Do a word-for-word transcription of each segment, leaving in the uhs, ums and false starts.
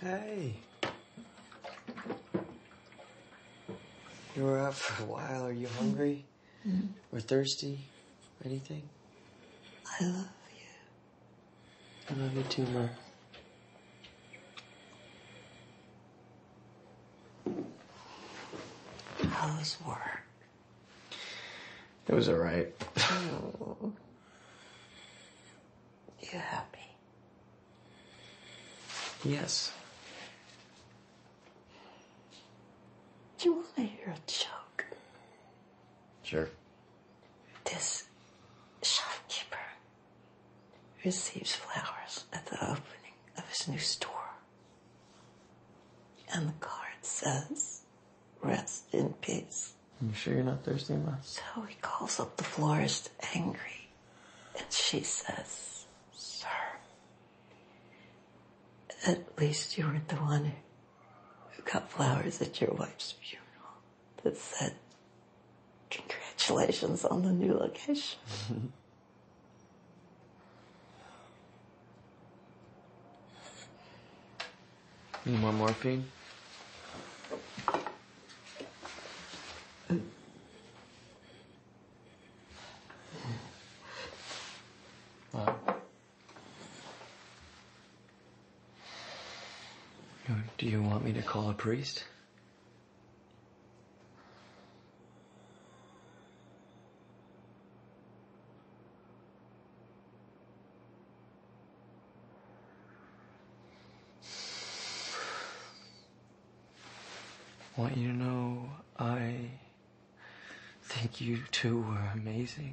Hey. You were out for a while. Are you hungry? Mm. Or thirsty? Anything? I love you. I love you too, Ma. How's work? It was all right. Oh. You happy? Yes. Do you want to hear a joke? Sure. This shopkeeper receives flowers at the opening of his new store. And the card says, "Rest in peace." You sure you're not thirsty, Ma? So he calls up the florist angry. And she says, "Sir, at least you weren't the one who got flowers at your wife's funeral that said, 'Congratulations on the new location.'" Need more morphine? Wow. Do you want me to call a priest? I want you to know I think you two were amazing.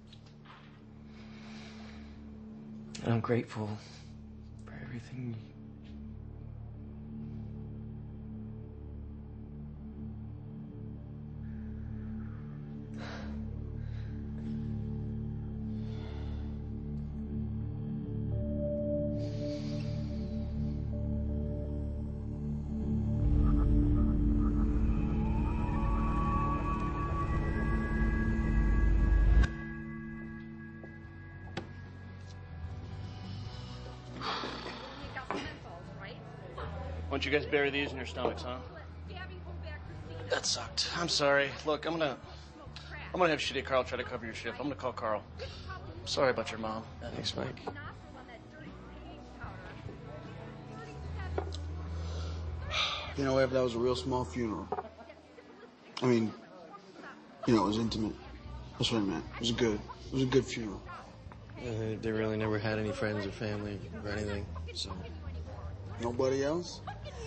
And I'm grateful for everything. Why don't you guys bury these in your stomachs, huh? That sucked. I'm sorry. Look, I'm gonna... I'm gonna have Shitty Carl try to cover your shift. I'm gonna call Carl. I'm sorry about your mom. Thanks, Mike. You know, Ev, that was a real small funeral. I mean, you know, it was intimate. That's what I meant. It was good. It was a good funeral. Yeah, they, they really never had any friends or family or anything, so... Nobody else?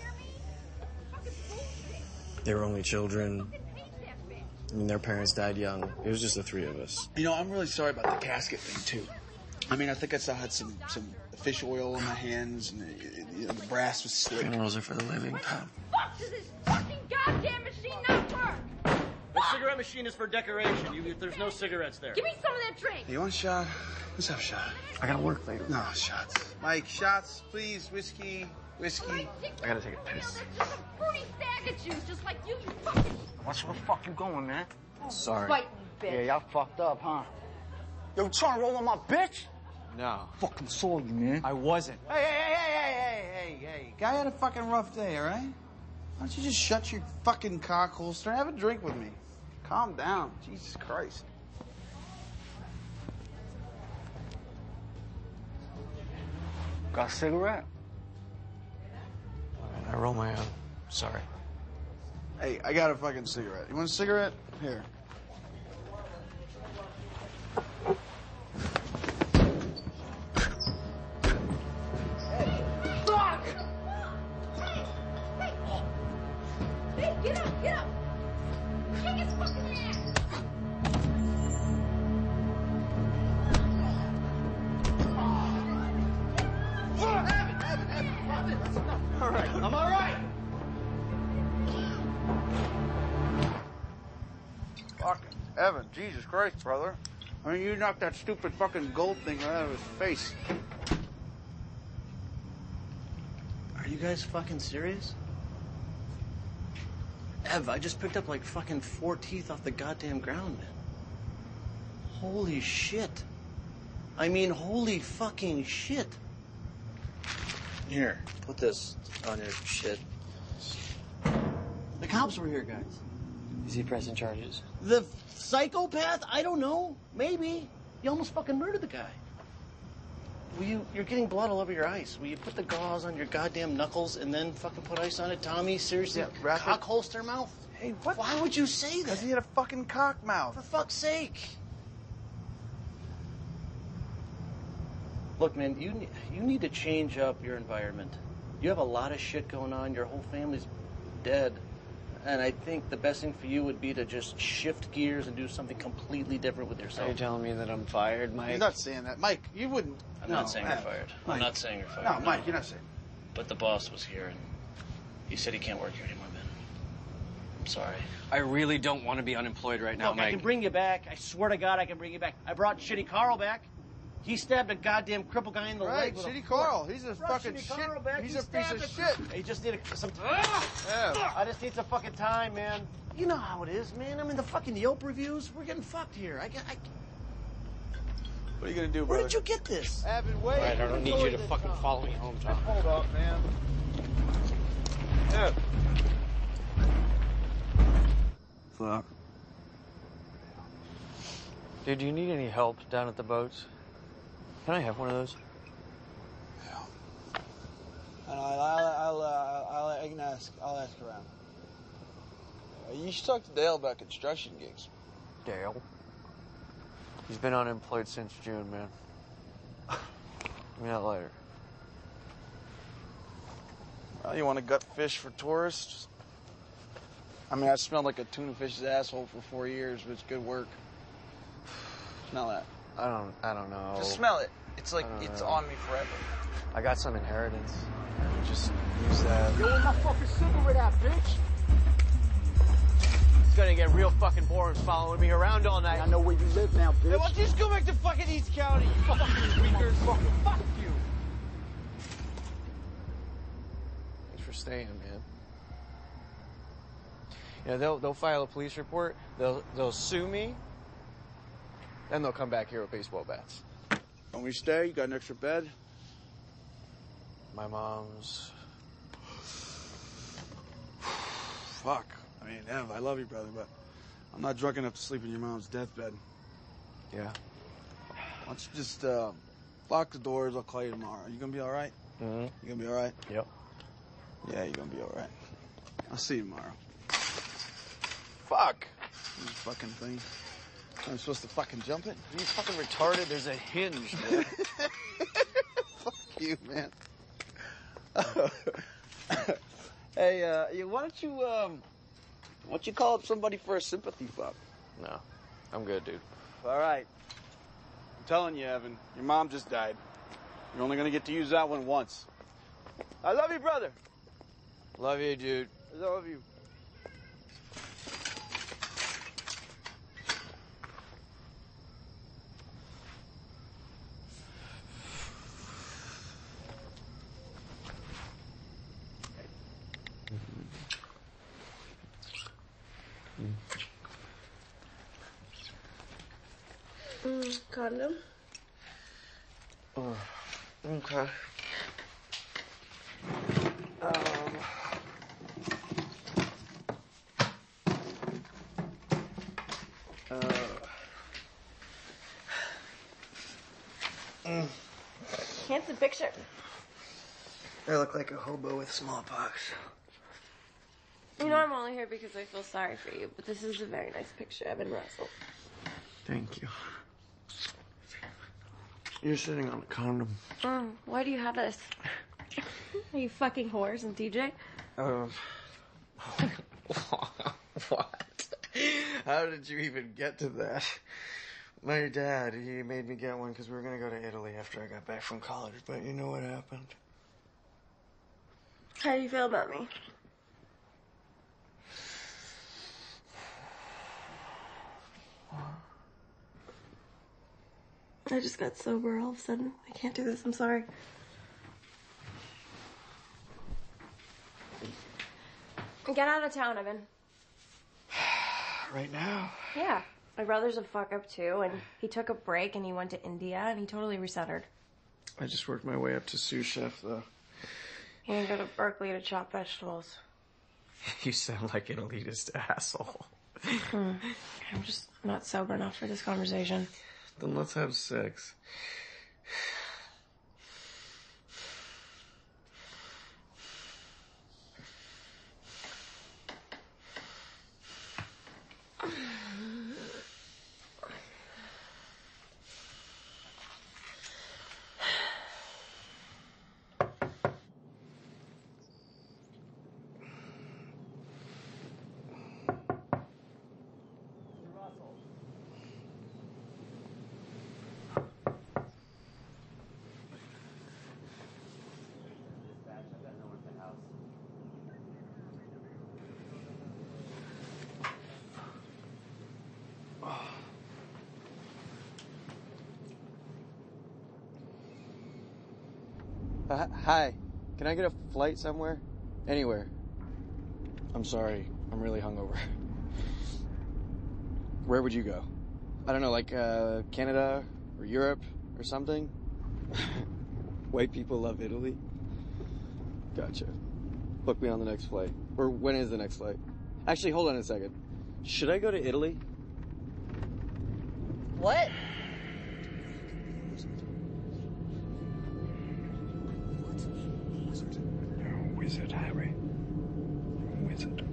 They were only children. I mean, their parents died young. It was just the three of us. You know, I'm really sorry about the casket thing, too. I mean, I think I still had some, some fish oil in my hands, and the, you know, the brass was slick. Funerals are for the living, Tom. Fuck does this fucking goddamn machine not work? The cigarette machine is for decoration. You, there's no cigarettes there. Give me some of that drink. Hey, you want a shot? Let's have a shot. I gotta work later. No, shots. Mike, shots, please. Whiskey, whiskey. I gotta take a piss. That's just a fruity sack of juice, just like you, you fucking... Watch where the fuck you going, man? Sorry. Fighting bitch. Yeah, y'all fucked up, huh? Yo, trying to roll on my bitch? No. Fucking saw you, man. I wasn't. Hey, hey, hey, hey, hey, hey, hey. Guy had a fucking rough day, all right? Why don't you just shut your fucking cock holster and have a drink with me? Calm down. Jesus Christ. Got a cigarette? I roll my own. Sorry. Hey, I got a fucking cigarette. You want a cigarette? Here. Fuck! Hey, get up, get up! Kick his fucking ass! All right, I'm all right. Fucking Evan, Jesus Christ, brother. I mean, you knocked that stupid fucking gold thing right out of his face. Are you guys fucking serious? Ev, I just picked up like fucking four teeth off the goddamn ground, man. Holy shit. I mean, holy fucking shit. Here, put this on your shit. The cops were here, guys. Is he pressing charges? The psychopath? I don't know. Maybe. You almost fucking murdered the guy. Will you, you're getting blood all over your ice. Will you put the gauze on your goddamn knuckles and then fucking put ice on it? Tommy, seriously? Yeah, wrap it. Cock holster mouth? Hey, what? Why would you say that? Because he had a fucking cock mouth. For fuck's sake. Look, man, you, you need to change up your environment. You have a lot of shit going on. Your whole family's dead. And I think the best thing for you would be to just shift gears and do something completely different with Are yourself. you telling me that I'm fired, Mike? You're not saying that. Mike, you wouldn't. I'm no, not saying you're Ev. fired. Mike. I'm not saying you're fired. No, Mike, you're not saying. But the boss was here, and he said he can't work here anymore, man. I'm sorry. I really don't want to be unemployed right now, Look, Mike. I can bring you back. I swear to God, I can bring you back. I brought Shitty Carl back. He stabbed a goddamn crippled guy in the Right, leg. with a Shitty fork. Carl. He's a Brought fucking Shitty shit. Carl back. He's He a piece stabbed of a- shit. He just needed some time. Yeah. I just need some fucking time, man. You know how it is, man. I mean, the fucking Yelp reviews, we're getting fucked here. I, get- I, What are you gonna do, where brother? did you get this? Evan, wait. All right, I don't need you to fucking follow me home, Tom. Hold up, man. Yeah. Fuck. Dude, do you need any help down at the boats? Can I have one of those? And I'll, I'll, I'll, uh, I'll, I can ask, I'll ask around. Uh, you should talk to Dale about construction gigs. Dale? He's been unemployed since June, man. Give me that lighter. Well, you want to gut fish for tourists? I mean, I smelled like a tuna fish's asshole for four years, but it's good work. Smell that. I don't, I don't know. Just smell it. It's like, Uh, it's on me forever. I got some inheritance. Just use that. Yo, where my fucking cigarette at, bitch? It's gonna get real fucking boring following me around all night. I know where you live now, bitch. Hey, why don't you just go back to fucking East County, you fucking tweakers? Fuck you. Thanks for staying, man. You know, they'll they'll file a police report. They'll they'll sue me. Then they'll come back here with baseball bats. When we stay, you got an extra bed? My mom's. Fuck. I mean, Ev, I love you, brother, but I'm not drunk enough to sleep in your mom's deathbed. Yeah. Why don't you just uh, lock the doors? I'll call you tomorrow. You gonna be all right? Mm-hmm. You gonna be all right? Yep. Yeah, you're gonna be all right. I'll see you tomorrow. Fuck. This fucking thing. I'm supposed to fucking jump it? You fucking retarded. There's a hinge, man. Fuck you, man. Hey, uh, you- why don't you, um, why don't you call up somebody for a sympathy fuck? No, I'm good, dude. All right. I'm telling you, Evan, your mom just died. You're only gonna get to use that one once. I love you, brother. Love you, dude. I love you. Mm, condom. Oh, okay. Um. Uh. Mm. Handsome picture. I look like a hobo with smallpox. You know, I'm only here because I feel sorry for you, but this is a very nice picture, Evan Russell. Thank you. You're sitting on a condom. Mm, why do you have this? Are you fucking whores and D J? Um. What? How did you even get to that? My dad, he made me get one because we were going to go to Italy after I got back from college, but you know what happened? How do you feel about me? I just got sober all of a sudden. I can't do this. I'm sorry. Get out of town, Evan. Right now? Yeah. My brother's a fuck up too, and he took a break and he went to India and he totally recentered. I just worked my way up to sous chef, though. You can go to Berkeley to chop vegetables. You sound like an elitist asshole. Hmm. I'm just not sober enough for this conversation. Then let's have sex. Uh, hi, can I get a flight somewhere? Anywhere. I'm sorry, I'm really hungover. Where would you go? I don't know, like uh, Canada or Europe or something? White people love Italy? Gotcha. Book me on the next flight. Or when is the next flight? Actually, hold on a second. Should I go to Italy? What? Wizard, Harry. Wizard.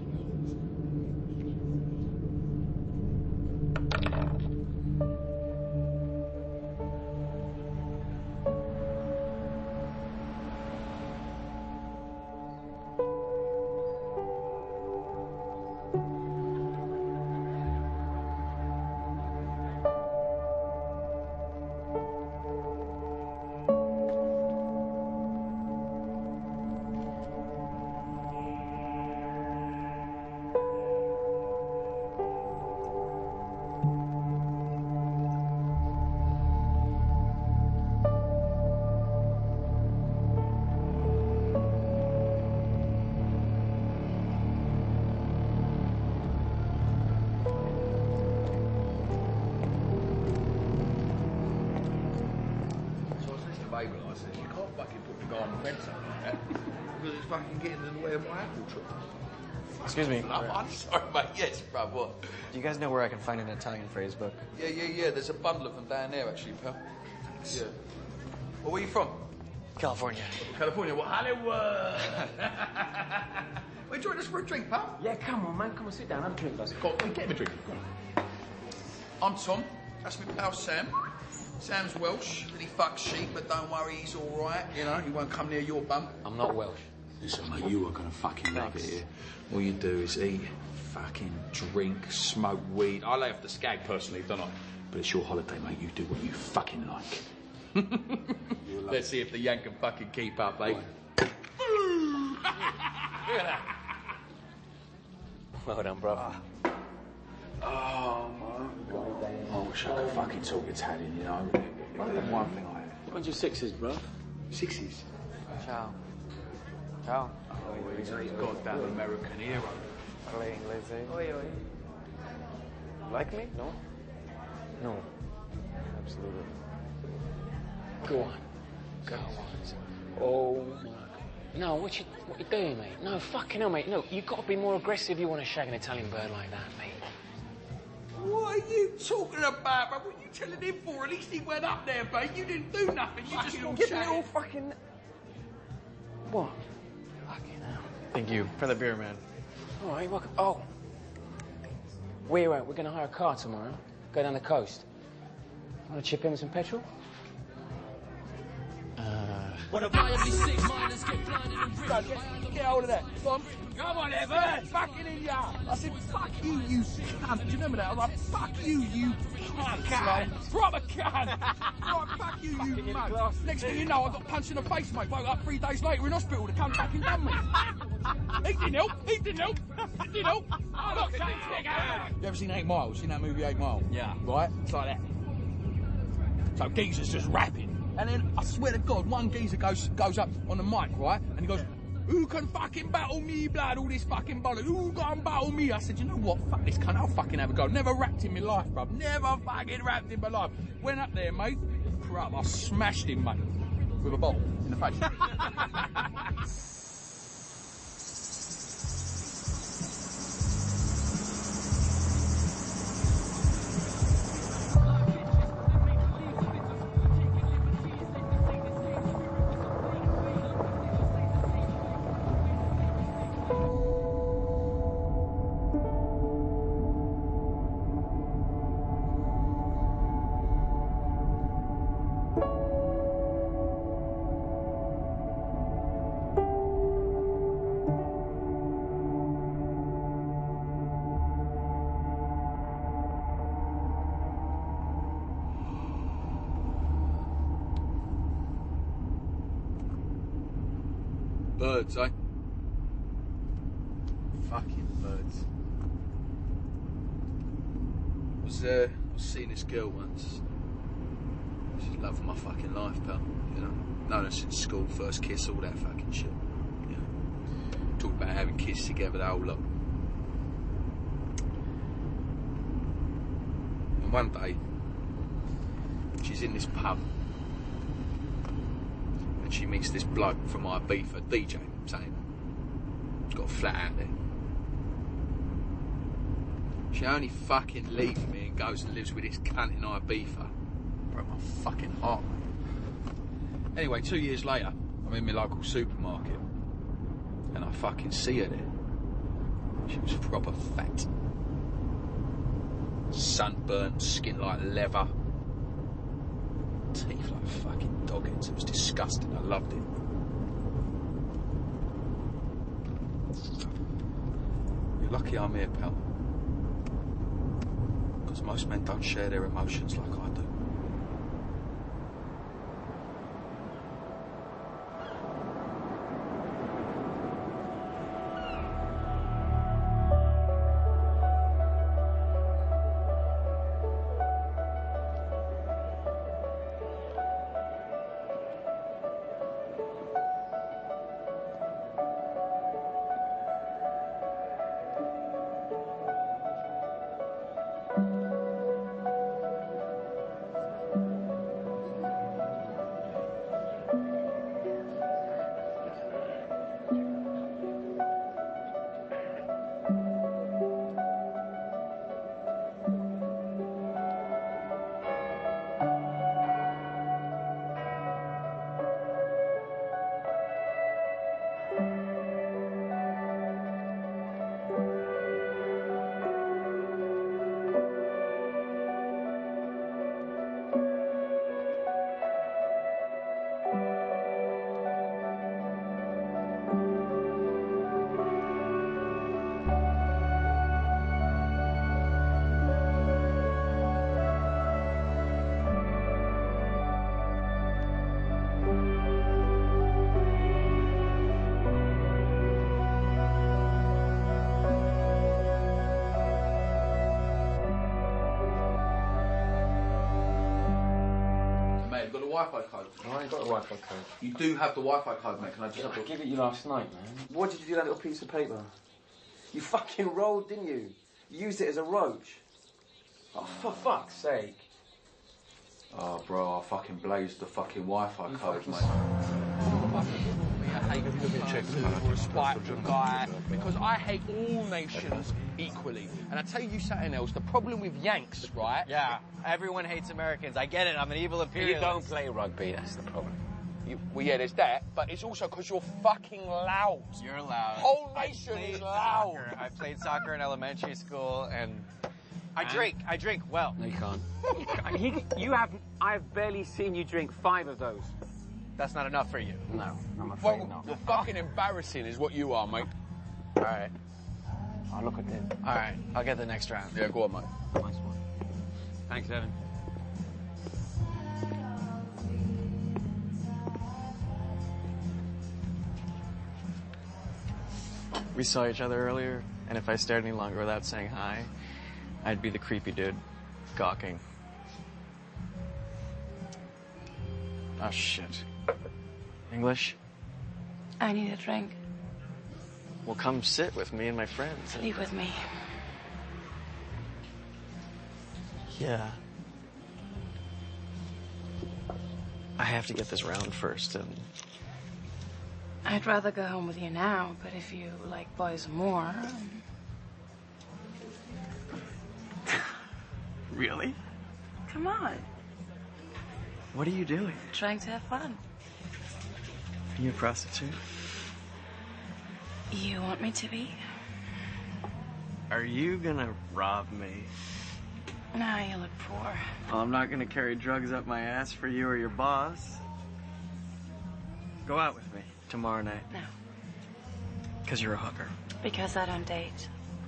You can't fucking put the guy on the fence like that because it's fucking getting in the way of my apple tree. Excuse me. No, I'm sorry, mate. Yes, bruv, what? Do you guys know where I can find an Italian phrase book? Yeah, yeah, yeah. There's a bundle of them down there, actually, pal. Yeah. Well, where are you from? California. California. Well, Hollywood. Well, join us for a drink, pal. Yeah, come on, man. Come on, sit down. Have a drink, guys. Go on, get him a drink. Go on. I'm Tom. That's my pal Sam. Sam's Welsh, and he fucks sheep, but don't worry, he's all right. You know, he won't come near your bum. I'm not Welsh. Listen, mate, you are going to fucking love it here. All you do is eat, fucking drink, smoke weed. I lay off the skag personally, don't I? But it's your holiday, mate. You do what you fucking like. Let's see if the yank can fucking keep up, mate. Look at that. Well done, bro. Oh, man. I wish I could fucking talk Italian, you know. That's one thing I have. When's your sixes, bro? Sixes? Ciao. Ciao. Oh, he's a goddamn American hero. Parla inglese. Oi, oi. Like me? No? No. Absolutely. Go on. Go on. Oh, my. No, what you, what you doing, mate? No, fucking hell, mate. No, you've got to be more aggressive if you want to shag an Italian bird like that, mate. What are you talking about, bro? What are you telling him for? At least he went up there, mate. You didn't do nothing. You just all give me all fucking... What? Fucking hell. Thank you for the beer, man. All right, welcome. Oh. We're, uh, we're going to hire a car tomorrow. Go down the coast. Want to chip in with some petrol? Uh... What a viably sick miners get blinded and Go, get, get hold of that. Come on. Come on, Evan. Fucking in ya. I said, fuck you, you cunt. Do you remember that? I was like, fuck you, you cunt. Cunt. Proper cunt. Right, fuck you, you mug. Next thing you know, I got punched in the face, mate. Woke up three days later in hospital. The cunt fucking done me. He didn't help. He didn't help. He didn't help. I got cunt. You ever seen Eight Mile? Seen that movie Eight Mile? Yeah. Right? It's like that. So geezer's just rapping. And then, I swear to God, one geezer goes goes up on the mic, right? And he goes, who can fucking battle me, blood? All this fucking bollocks. Who can battle me? I said, you know what? Fuck this cunt. I'll fucking have a go. Never rapped in my life, bruv. Never fucking rapped in my life. Went up there, mate. Bruv, I smashed him, mate. with a bottle in the face. Birds, eh? Fucking birds. I was, uh, I was seeing this girl once. She's the love of my fucking life, pal. You know, known her since school, first kiss, all that fucking shit. You know, talk about having kids together, the whole lot. And one day, she's in this pub. And she meets this bloke from Ibiza, D J, saying, he's got a flat out there. She only fucking leaves me and goes and lives with this cunt in Ibiza. Broke my fucking heart, mate. Anyway, two years later, I'm in my local supermarket. And I fucking see her there. She was proper fat. Sunburnt, skin like leather. Teeth like fucking dog heads. It was disgusting. I loved it. You're lucky I'm here, pal. Because most men don't share their emotions like I do. Wi-Fi code. I ain't got the Wi-Fi code. You do have the Wi-Fi code, mate. Can I just have I it? gave it you last night, man. What did you do with that little piece of paper? You fucking rolled, didn't you? You used it as a roach. Oh, for fuck's sake. Oh, bro, I fucking blazed the fucking Wi-Fi code, mate. I hate people for a spiteful guy because I hate all nations equally. And I tell you something else, the problem with Yanks, right? Yeah, everyone hates Americans. I get it, I'm an evil imperialist. You don't play rugby, that's the problem. You, well, yeah, there's that, but it's also because you're fucking loud. You're loud. Whole nation is loud. Soccer. I played soccer in elementary school, and I and drink. I drink well. No, you can't. he, you have. I've barely seen you drink five of those. That's not enough for you. No, I'm afraid well, not. You're fucking embarrassing, is what you are, mate. All right. I'll look at this. All right, I'll get the next round. Yeah, go on, mate. Nice one. Thanks, Evan. We saw each other earlier, and if I stared any longer without saying hi, I'd be the creepy dude, gawking. Oh, shit. English? I need a drink. Well, come sit with me and my friends. Sleep with me. Yeah. I have to get this round first, and... I'd rather go home with you now, but if you like boys more... Um... Really? Come on. What are you doing? Trying to have fun. Are you a prostitute? You want me to be? Are you gonna rob me? No, you look poor. Well, I'm not gonna carry drugs up my ass for you or your boss. Go out with me tomorrow night. No. Because you're a hooker. Because I don't date.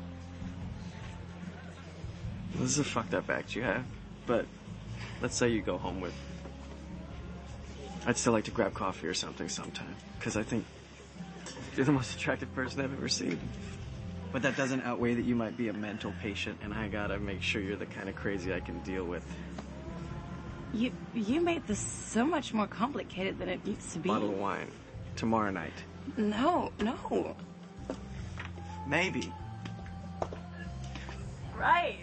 This is a fucked up act you have, but let's say you go home with... I'd still like to grab coffee or something sometime, because I think you're the most attractive person I've ever seen. But that doesn't outweigh that you might be a mental patient, and I gotta make sure you're the kind of crazy I can deal with. You you made this so much more complicated than it needs to be. Bottle of wine. Tomorrow night. No, no. Maybe. Right.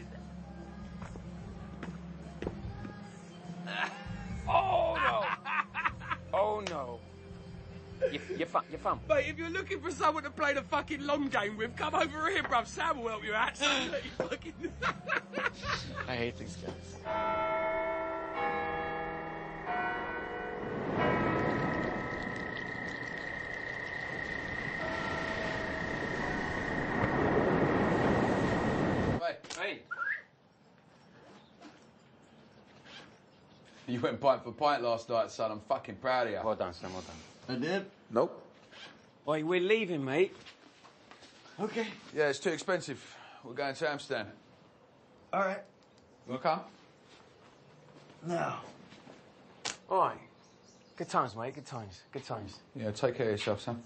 Oh, no. Oh, no. You, you're fun, you're fun. Mate, if you're looking for someone to play the fucking long game with, come over here, bruv. Sam will help you out. Fucking... I hate these guys. Hey. You went pint for pint last night, son. I'm fucking proud of you. Well done, Sam, well done. I did? Nope. Wait, we're leaving, mate. Okay. Yeah, it's too expensive. We're going to Amsterdam. All right. You want to come? No. All right. Good times, mate, good times, good times. Yeah, take care of yourself, son.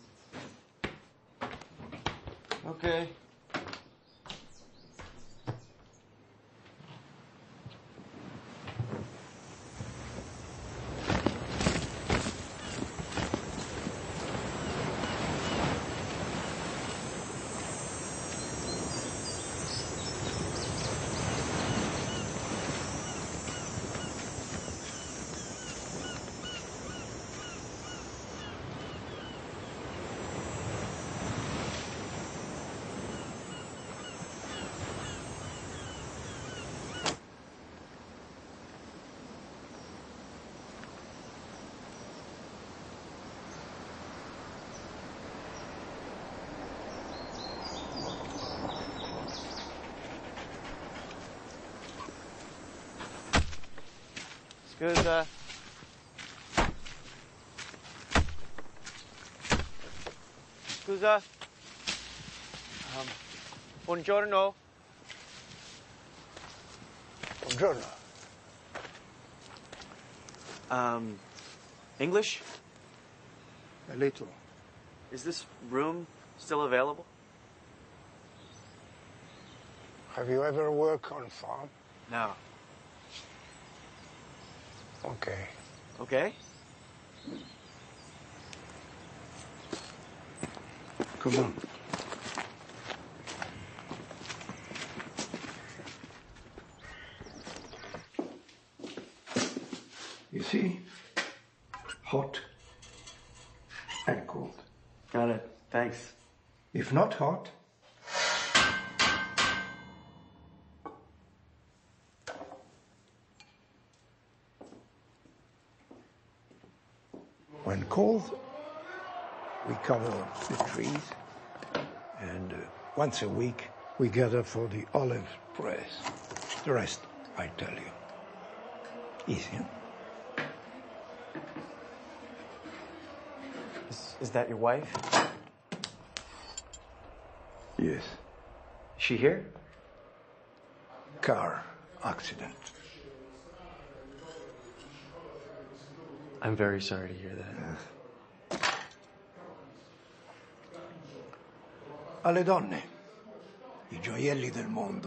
Okay. Scusa. Scusa. Um, buongiorno. Buongiorno. Um, English? A little. Is this room still available? Have you ever worked on farm? No. Okay. Okay? Come on. You see? Hot and cold. Got it. Thanks. If not hot, when cold, we cover the trees, and uh, once a week we gather for the olive press. The rest, I tell you. Easy, huh? Is, is that your wife? Yes. Is she here? Car accident. I'm very sorry to hear that. Alle donne, i gioielli del mondo.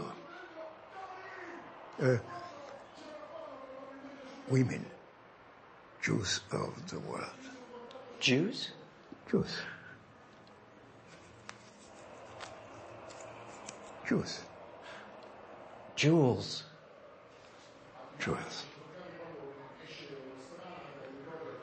Uh, women, Jews of the world. Jews? Jews. Jews. Jewels. Jewels.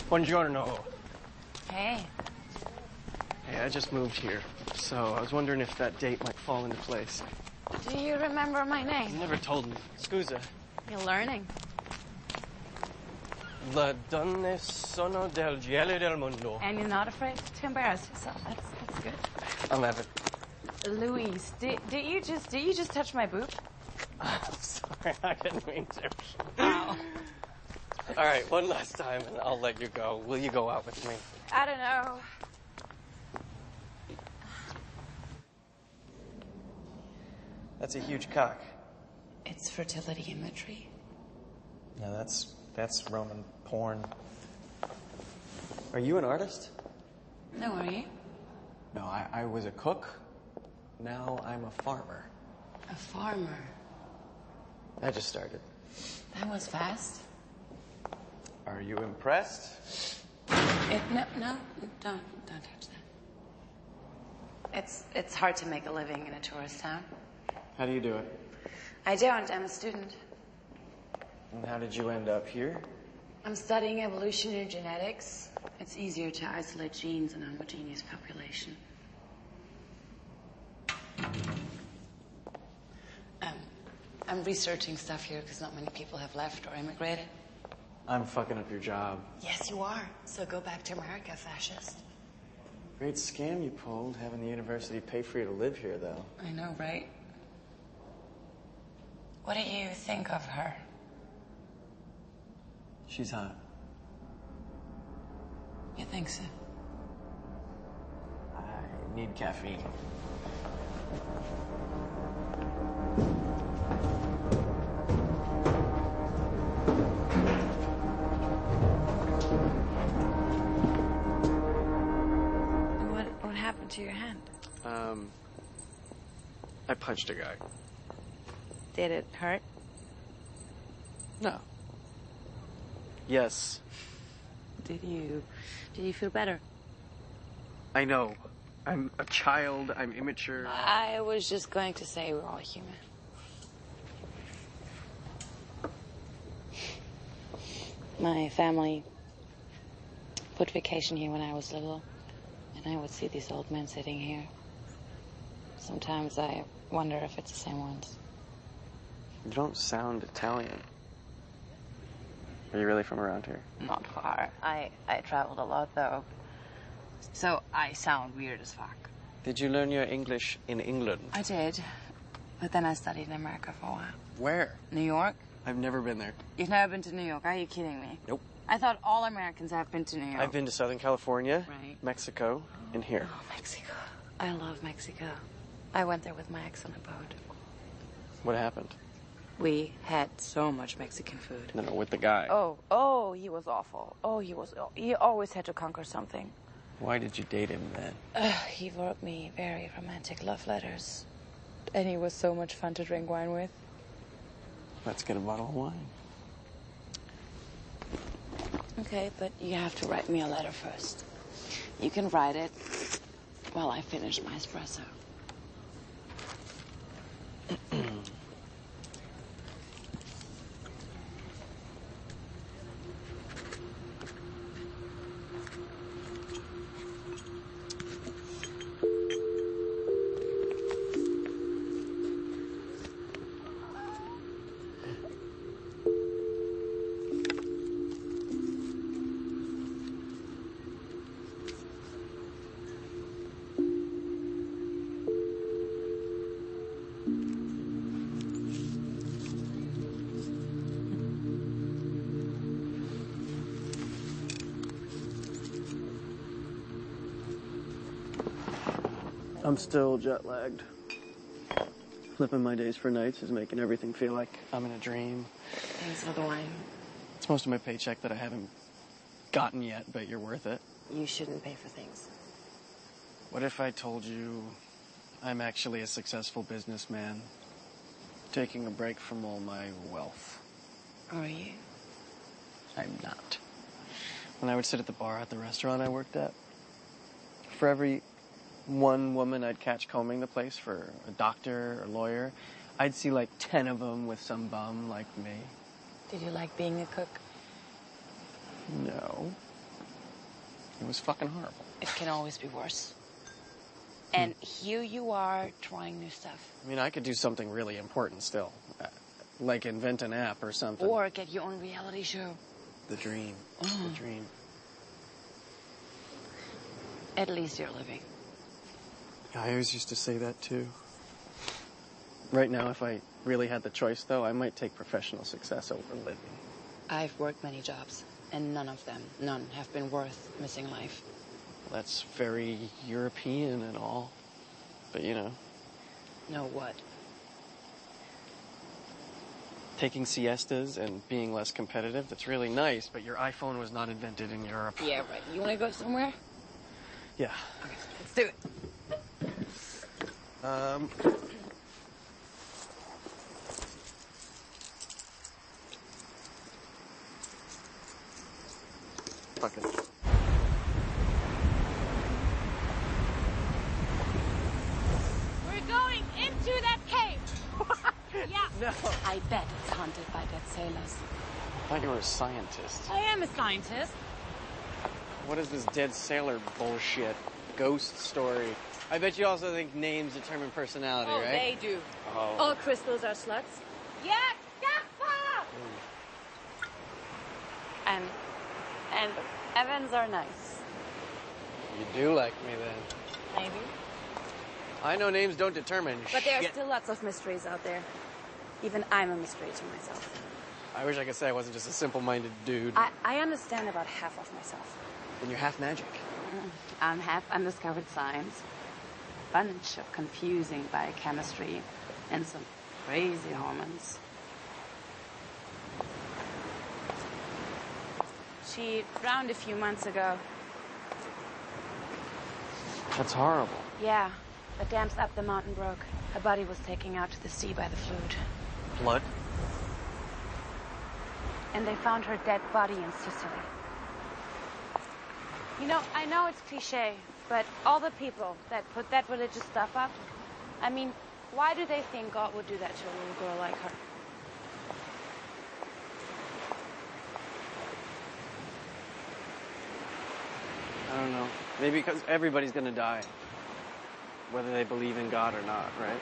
Buongiorno. Hey. Hey, I just moved here, so I was wondering if that date might fall into place. Do you remember my name? You never told me. Scusa. You're learning. Le donne sono del gelo del mondo. And you're not afraid to embarrass yourself. That's that's good. Eleven. Louise, did, did you just did you just touch my boob? Sorry, I didn't mean to. Ow. All right, one last time, and I'll let you go. Will you go out with me? I don't know. That's a huge cock. It's fertility imagery. No, that's that's Roman porn. Are you an artist? No, are you? No, I, I was a cook. Now I'm a farmer. A farmer. I just started. That was fast. Are you impressed? It, no, no, don't don't touch that. It's it's hard to make a living in a tourist town. How do you do it? I don't. I'm a student. And how did you end up here? I'm studying evolutionary genetics. It's easier to isolate genes in a homogeneous population. Um, I'm researching stuff here because not many people have left or immigrated. I'm fucking up your job. Yes, you are. So go back to America, fascist. Great scam you pulled, having the university pay for you to live here, though. I know, right? What do you think of her? She's hot. You think so? I need caffeine. What what happened to your hand? Um, I punched a guy. Did it hurt? No. Yes. Did you did you feel better? I know. I'm a child. I'm immature. I was just going to say we're all human. My family put vacation here when I was little, and I would see these old men sitting here. Sometimes I wonder if it's the same ones. You don't sound Italian. Are you really from around here? Not far. I, I traveled a lot, though. So I sound weird as fuck. Did you learn your English in England? I did. But then I studied in America for a while. Where? New York? I've never been there. You've never been to New York? Are you kidding me? Nope. I thought all Americans have been to New York. I've been to Southern California, Right. Mexico, and here. Oh, Mexico. I love Mexico. I went there with my ex on a boat. What happened? We had so much Mexican food. No, no, with the guy. Oh, oh, he was awful. Oh, he was. He always had to conquer something. Why did you date him then? Uh, he wrote me very romantic love letters. And he was so much fun to drink wine with. Let's get a bottle of wine. Okay, but you have to write me a letter first. You can write it while I finish my espresso. I'm still jet lagged. Flipping my days for nights is making everything feel like I'm in a dream. Thanks for the wine. It's most of my paycheck that I haven't gotten yet, but you're worth it. You shouldn't pay for things. What if I told you I'm actually a successful businessman, taking a break from all my wealth? Are you? I'm not. When I would sit at the bar at the restaurant I worked at, for every one woman I'd catch combing the place for a doctor or lawyer, I'd see like ten of them with some bum like me. Did you like being a cook? No. It was fucking horrible. It can always be worse. And here you are trying new stuff. I mean, I could do something really important still. Uh, like invent an app or something. Or get your own reality show. The dream. Mm. The dream. At least you're living. I always used to say that too. Right now, if I really had the choice, though, I might take professional success over living. I've worked many jobs, and none of them, none, have been worth missing life. Well, that's very European and all. But, you know. Know what? Taking siestas and being less competitive, that's really nice, but your iPhone was not invented in Europe. Yeah, right. You want to go somewhere? Yeah. Okay, let's do it. Um... Fuck it. We're going into that cave. Yeah. No. I bet it's haunted by dead sailors. I thought you were a scientist. I am a scientist. What is this dead sailor bullshit? Ghost story. I bet you also think names determine personality, Oh, right? they do. Oh. All crystals are sluts. Yeah, Gaffa! And, and Evans are nice. You do like me then. Maybe. I know names don't determine But there are shit. still lots of mysteries out there. Even I'm a mystery to myself. I wish I could say I wasn't just a simple-minded dude. I, I understand about half of myself. And you're half magic. I'm half undiscovered science. Bunch of confusing biochemistry and some crazy hormones. She drowned a few months ago. That's horrible. Yeah, the dams up the mountain broke. Her body was taken out to the sea by the flood. Blood? And they found her dead body in Sicily. You know, I know it's cliche, but all the people that put that religious stuff up, I mean, why do they think God would do that to a little girl like her? I don't know. Maybe because everybody's gonna die. Whether they believe in God or not, right?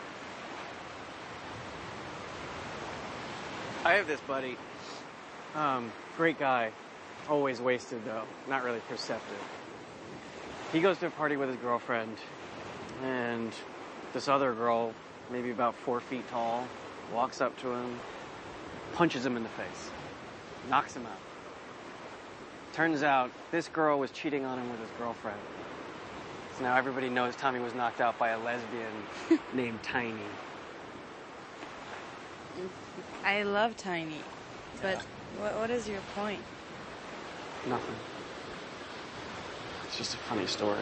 I have this buddy. Um, great guy. Always wasted, though. Not really perceptive. He goes to a party with his girlfriend, and this other girl, maybe about four feet tall, walks up to him, punches him in the face, knocks him out. Turns out, this girl was cheating on him with his girlfriend. So now everybody knows Tommy was knocked out by a lesbian named Tiny. I love Tiny, but what, what is your point? Nothing. It's just a funny story.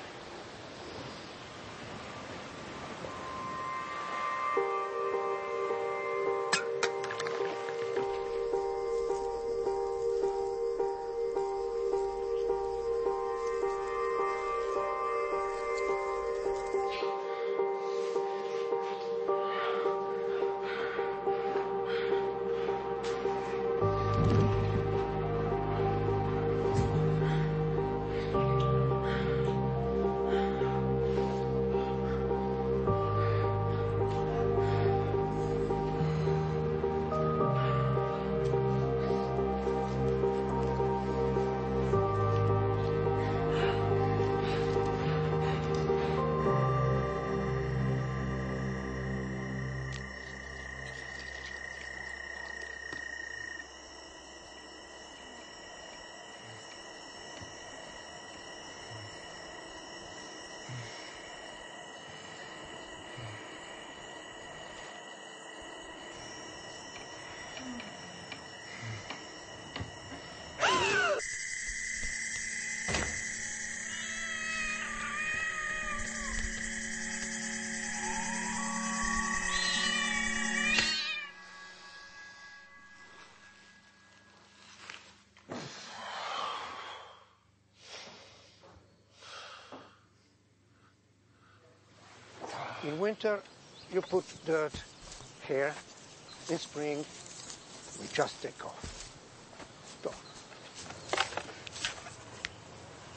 In winter, you put dirt here. In spring, we just take off. So.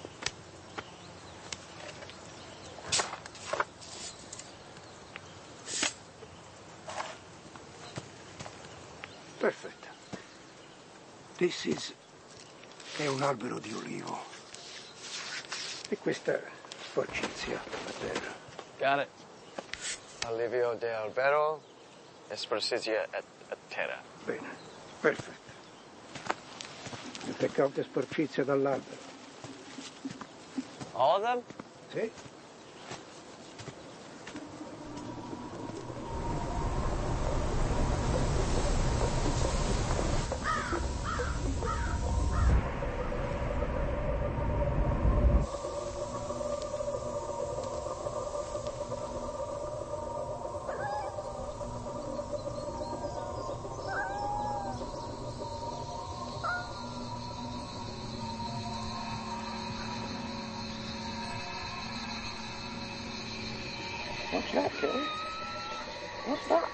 Perfetto. This is è un albero di olivo. E questa sporcizia per la terra. Got it. Alivio de albero, esporcizia et, et terra. Bene, perfetto. E take out the sporcizia dall'albero. All of them? Sì. What's that, Kelly? What's that?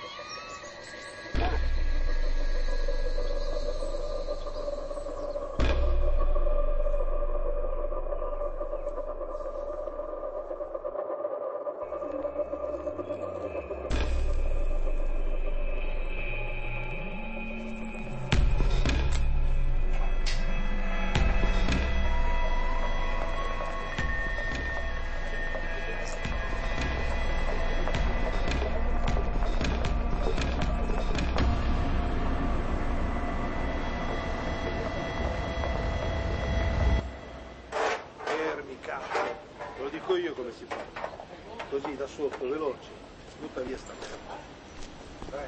Lo dico io come si fa. Così da sotto, veloce. Butta via sta merda. Dai.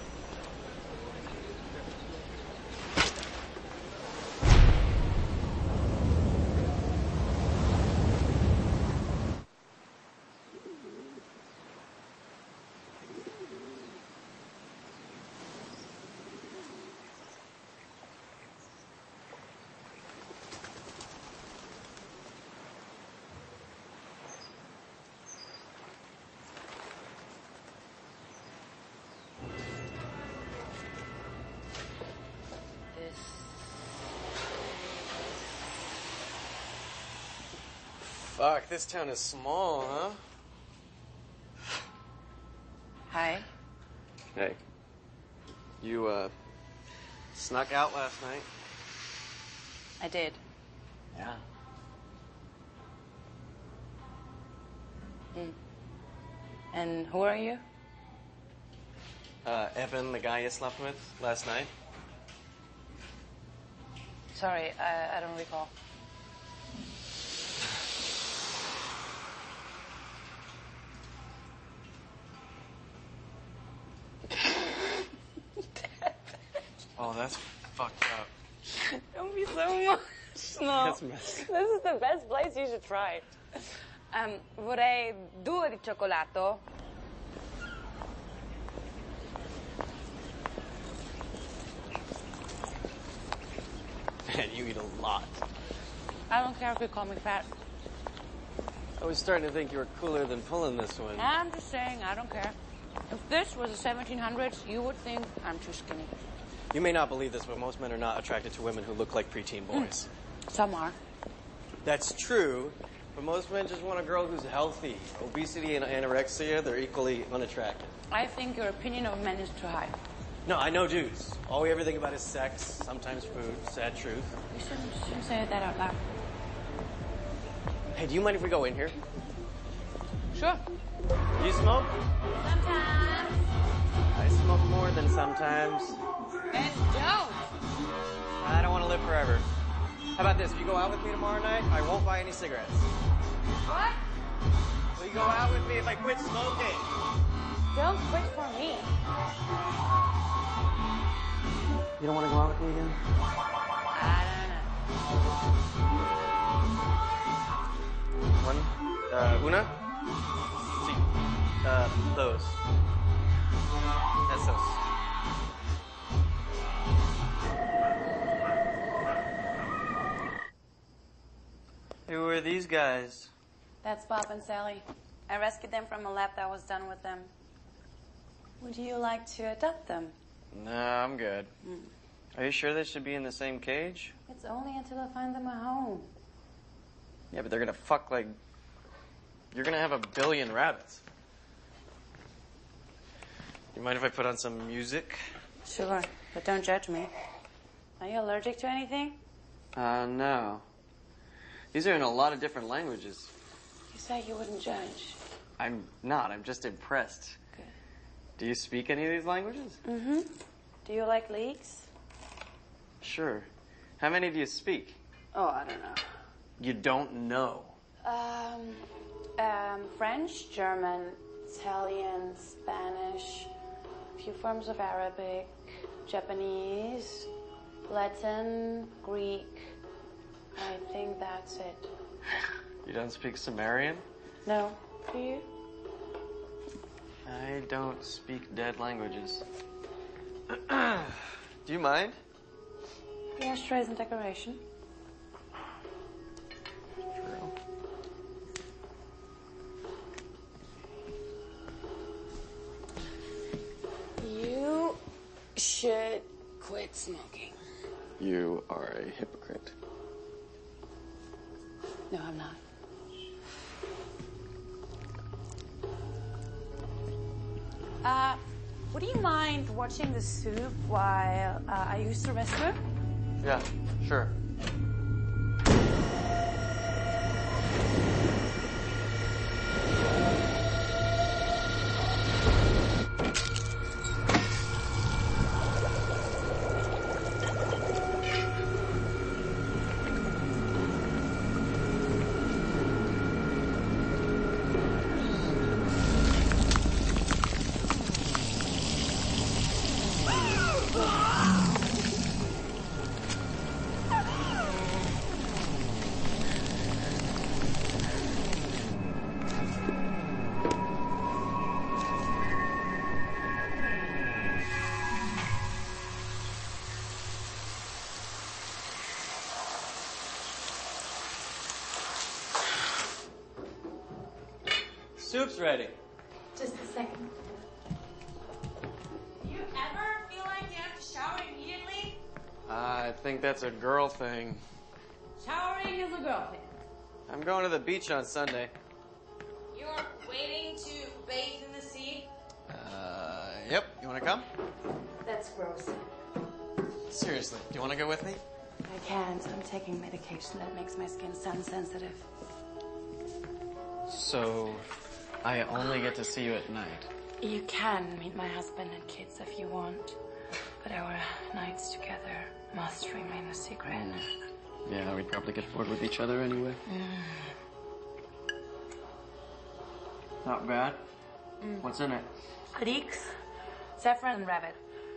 Fuck, this town is small, huh? Hi. Hey. You, uh, snuck out last night? I did. Yeah. Mm. And who are you? Uh, Evan, the guy you slept with last night? Sorry, I, I don't recall. Oh, that's fucked up. Don't be so emotional. That's messy. This is the best place. You should try. Um, vorrei due di cioccolato. Man, you eat a lot. I don't care if you call me fat. I was starting to think you were cooler than pulling this one. I'm just saying, I don't care. If this was the seventeen hundreds, you would think I'm too skinny. You may not believe this, but most men are not attracted to women who look like preteen boys. Some are. That's true, but most men just want a girl who's healthy. Obesity and anorexia, they're equally unattractive. I think your opinion of men is too high. No, I know dudes. All we ever think about is sex, sometimes food, sad truth. You shouldn't, shouldn't say that out loud. Hey, do you mind if we go in here? Sure. Do you smoke? Sometimes. I smoke more than sometimes. And don't. I don't want to live forever. How about this? If you go out with me tomorrow night, I won't buy any cigarettes. What? Will you go out with me if I quit smoking? Don't quit for me. You don't want to go out with me again? I don't know. One, uh, una? Si. Uh, dos. Esos. Who are these guys? That's Bob and Sally. I rescued them from a lab that was done with them. Would you like to adopt them? Nah, I'm good. Mm. Are you sure they should be in the same cage? It's only until I find them a home. Yeah, but they're gonna fuck like... You're gonna have a billion rabbits. You mind if I put on some music? Sure. But don't judge me. Are you allergic to anything? Uh, no. These are in a lot of different languages. You said you wouldn't judge. I'm not. I'm just impressed. Good. Do you speak any of these languages? Mm-hmm. Do you like leeks? Sure. How many do you speak? Oh, I don't know. You don't know. Um, um, French, German, Italian, Spanish, a few forms of Arabic, Japanese, Latin, Greek. I think that's it. You don't speak Sumerian? No. Do you? I don't speak dead languages. Do you mind? The ashtrays and decoration. True. You should quit smoking. You are a hypocrite. No, I'm not. Uh, would you mind watching the soup while uh, I use the restroom? Yeah, sure. Soup's ready. Just a second. Do you ever feel like you have to shower immediately? I think that's a girl thing. Showering is a girl thing. I'm going to the beach on Sunday. You're waiting to bathe in the sea? Uh, yep. You want to come? That's gross. Seriously, do you want to go with me? I can't. I'm taking medication that makes my skin sun sensitive. So, I only get to see you at night. You can meet my husband and kids if you want, but our nights together must remain a secret. Mm. Yeah, we'd probably get bored with each other anyway. Mm. Not bad. Mm. What's in it? Leeks, saffron, and rabbit.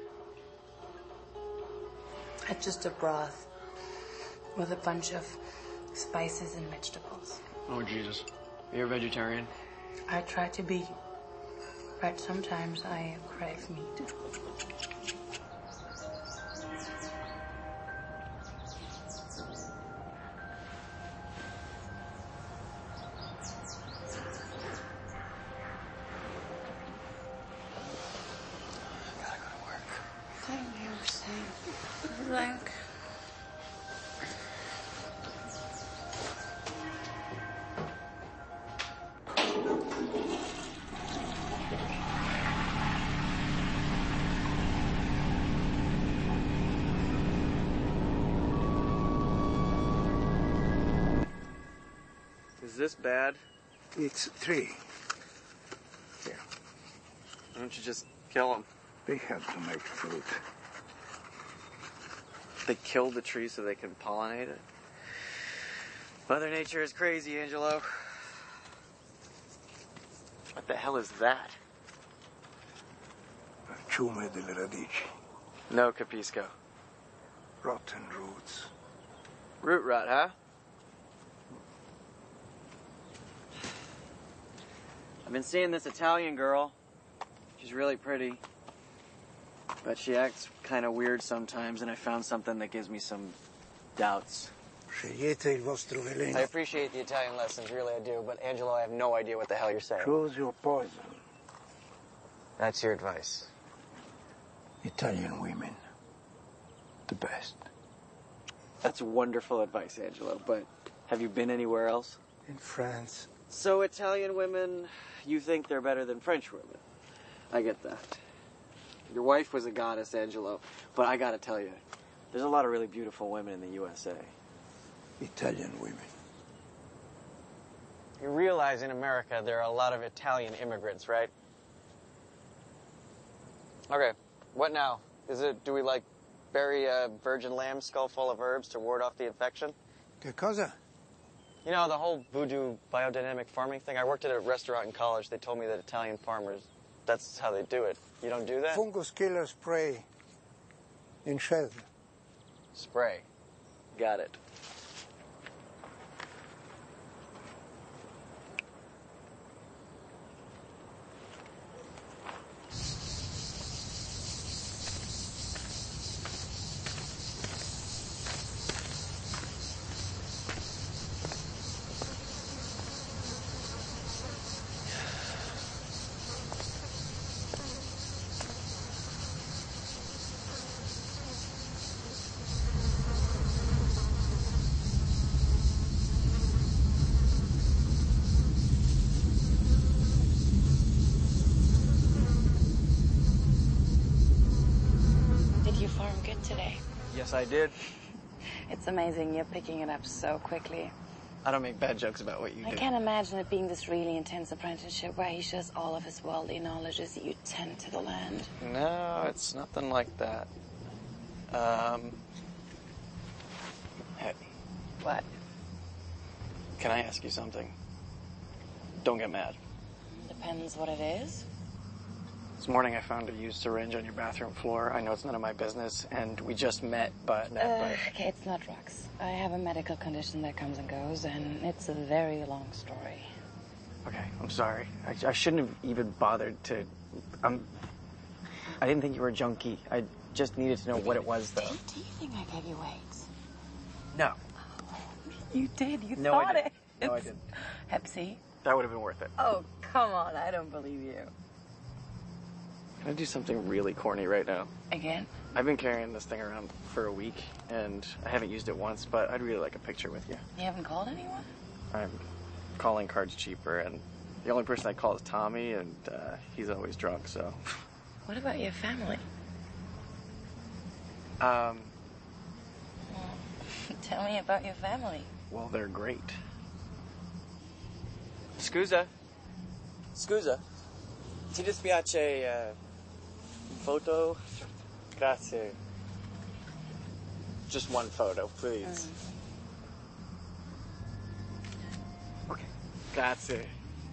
It's just a broth with a bunch of spices and vegetables. Oh, Jesus. You're a vegetarian? I try to be, but sometimes I crave meat. Like, is this bad? It's three. Yeah. Why don't you just kill them? They have to make fruit. They killed the tree so they can pollinate it. Mother Nature is crazy, Angelo. What the hell is that? Ciume delle radici. No, Capisco. Rotten roots. Root rot, huh? I've been seeing this Italian girl. She's really pretty. But she acts kind of weird sometimes, and I found something that gives me some doubts. Scegliete il vostro veleno. I appreciate the Italian lessons, really I do, but Angelo, I have no idea what the hell you're saying. Choose your poison. That's your advice. Italian women. The best. That's wonderful advice, Angelo, but have you been anywhere else? In France. So Italian women, you think they're better than French women. I get that. Your wife was a goddess, Angelo. But I gotta tell you, there's a lot of really beautiful women in the U S A. Italian women. You realize in America there are a lot of Italian immigrants, right? Okay, what now? Is it, do we like bury a virgin lamb skull full of herbs to ward off the infection? Che cosa? You know, the whole voodoo biodynamic farming thing? I worked at a restaurant in college. They told me that Italian farmers, that's how they do it. You don't do that? Fungus killer spray in shell. Spray. Got it. Yes, I did. It's amazing you're picking it up so quickly. I don't make bad jokes about what you I do. can't imagine it being this really intense apprenticeship where he shares all of his worldly knowledge as you tend to the land. No, it's nothing like that. Um... Hey. What? Can I ask you something? Don't get mad. Depends what it is. This morning I found a used syringe on your bathroom floor. I know it's none of my business, and we just met, but... Uh, okay, it's not drugs. I have a medical condition that comes and goes, and it's a very long story. Okay, I'm sorry. I, I shouldn't have even bothered to... Um, I didn't think you were a junkie. I just needed to know what it was, though. Do you think I gave you AIDS? No. You did. You no, thought I didn't. it. No, I didn't. Hep C? That would have been worth it. Oh, come on. I don't believe you. Can I do something really corny right now? Again? I've been carrying this thing around for a week, and I haven't used it once, but I'd really like a picture with you. You haven't called anyone? I'm calling cards cheaper, and the only person I call is Tommy, and uh, he's always drunk, so... What about your family? Um... Well, tell me about your family. Well, they're great. Scusa. Scusa. Ti dispiace uh, photo? Grazie. Just one photo, please. Mm. Okay. Grazie.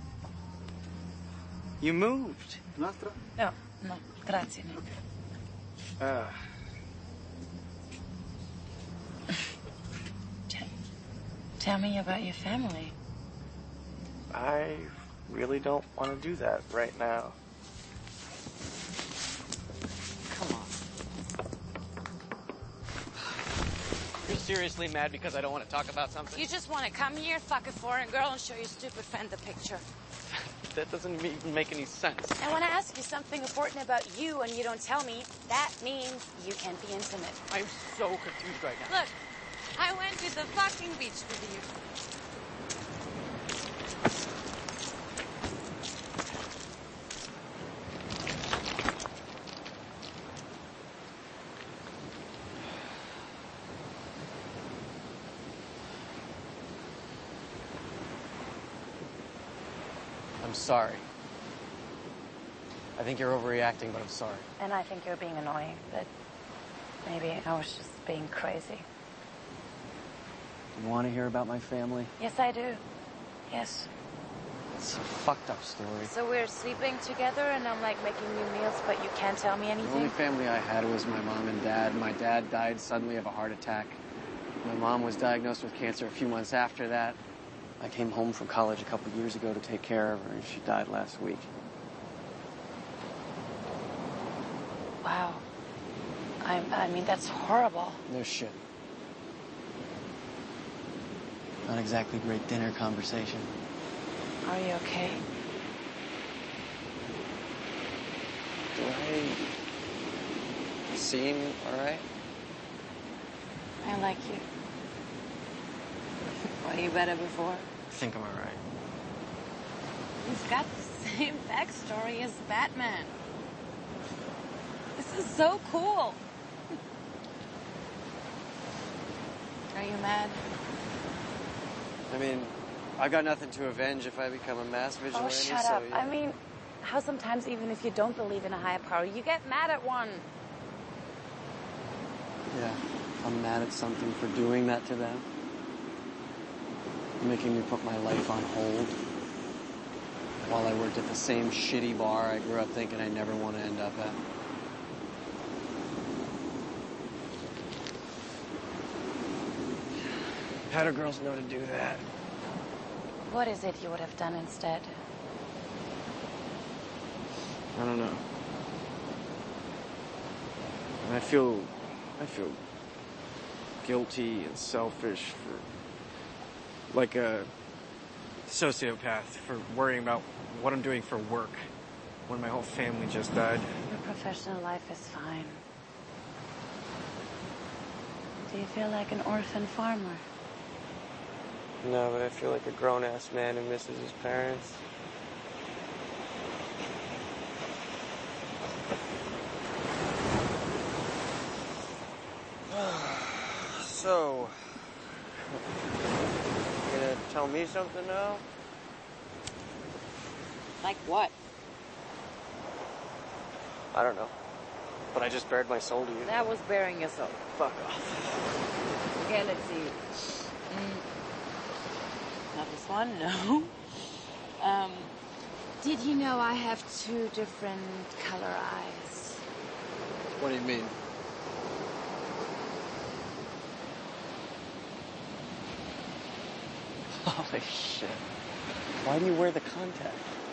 You moved. Un'altra? No, no, grazie. Okay. Uh. Tell, tell me about your family. I really don't want to do that right now. Come on. You're seriously mad because I don't want to talk about something? You just want to come here, fuck a foreign girl, and show your stupid friend the picture. That doesn't even make any sense. I want to ask you something important about you, and you don't tell me. That means you can't be intimate. I'm so confused right now. Look, I went to the fucking beach with you. I'm sorry. I think you're overreacting, but I'm sorry. And I think you're being annoying, but maybe I was just being crazy. You want to hear about my family? Yes, I do. Yes. It's a fucked up story. So we're sleeping together, and I'm like making you meals, but you can't tell me anything? The only family I had was my mom and dad. My dad died suddenly of a heart attack. My mom was diagnosed with cancer a few months after that. I came home from college a couple years ago to take care of her, and she died last week. Wow. I, I mean, that's horrible. No shit. Not exactly great dinner conversation. Are you okay? Do I seem all right? I like you. Were you better before? I think I'm all right. He's got the same backstory as Batman. This is so cool. Are you mad? I mean, I got nothing to avenge if I become a mass vigilante. Oh, shut so, up. yeah. I mean, how sometimes even if you don't believe in a higher power, you get mad at one. Yeah, I'm mad at something for doing that to them. Making me put my life on hold while I worked at the same shitty bar I grew up thinking I never want to end up at. How do girls know to do that? What is it you would have done instead? I don't know. And I feel, I feel guilty and selfish for, like a sociopath, for worrying about what I'm doing for work when my whole family just died. Your professional life is fine. Do you feel like an orphan farmer? No, but I feel like a grown-ass man who misses his parents. So, you gonna tell me something now? Like what? I don't know. But I just bared my soul to you. That was bearing yourself. Fuck off. Okay, let's see. Mm. Not this one, no. Um, did you know I have two different color eyes? What do you mean? Holy shit. Why do you wear the contact?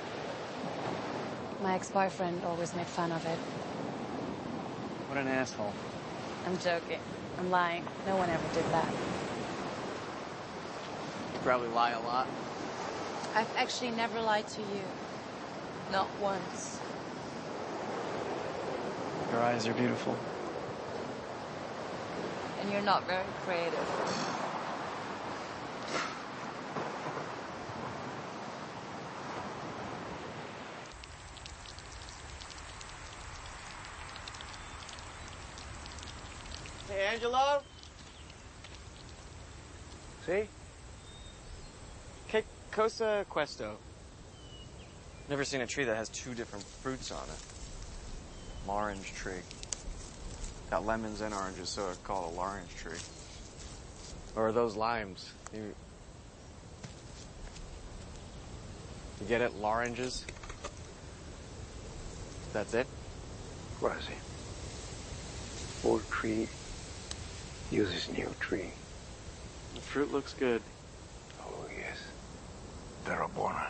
My ex-boyfriend always made fun of it. What an asshole. I'm joking. I'm lying. No one ever did that. You probably lie a lot. I've actually never lied to you. Not once. Your eyes are beautiful. And you're not very creative. Hey, Angelo? See? Que cosa questo? Never seen a tree that has two different fruits on it. Orange tree. Got lemons and oranges, so I call it a orange tree. Or are those limes? You, you get it? Oranges? That's it? Quasi. Old tree uses new tree. The fruit looks good. Oh, yes. Terrabona.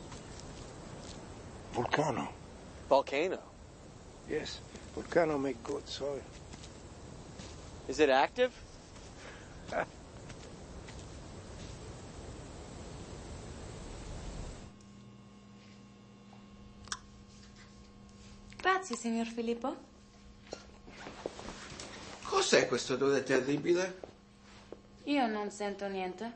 Vulcano. Volcano? Yes. Vulcano make good soil. Is it active? Grazie, signor Filippo. Cos'è questo odore terribile? Io non sento niente.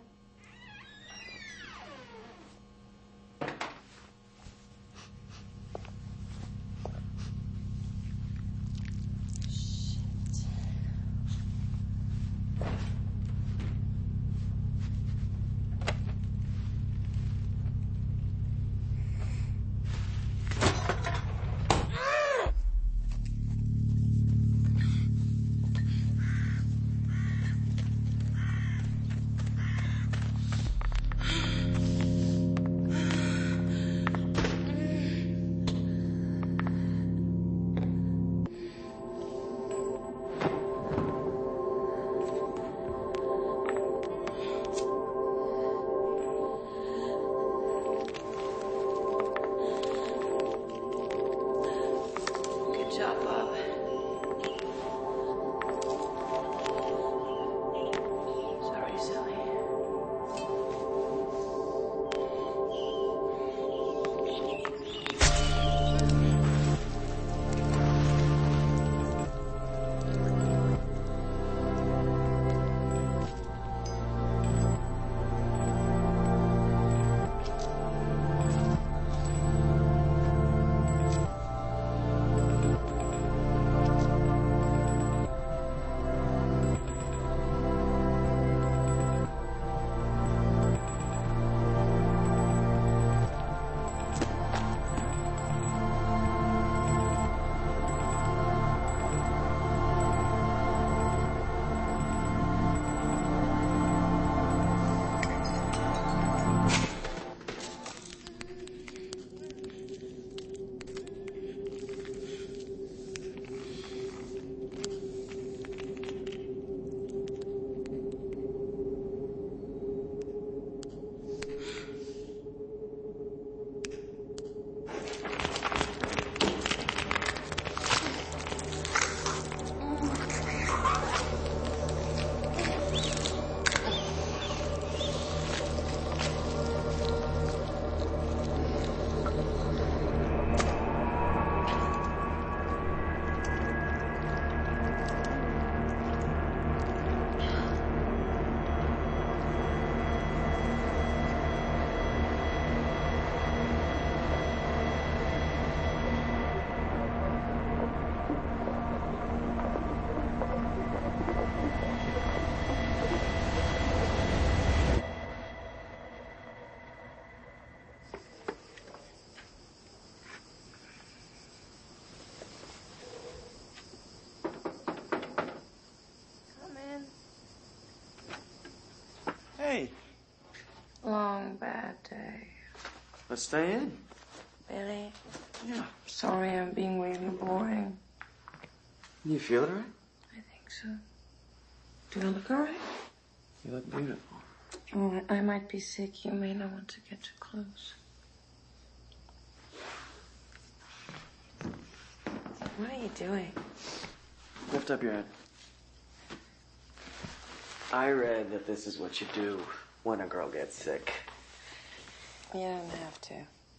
day. Long, bad day. Let's stay in. Billy? Yeah. Sorry, I'm being really boring. You feel it right? I think so. Do I look alright? You look beautiful. Oh, I might be sick. You may not want to get too close. What are you doing? Lift up your head. I read that this is what you do when a girl gets sick. You don't have to.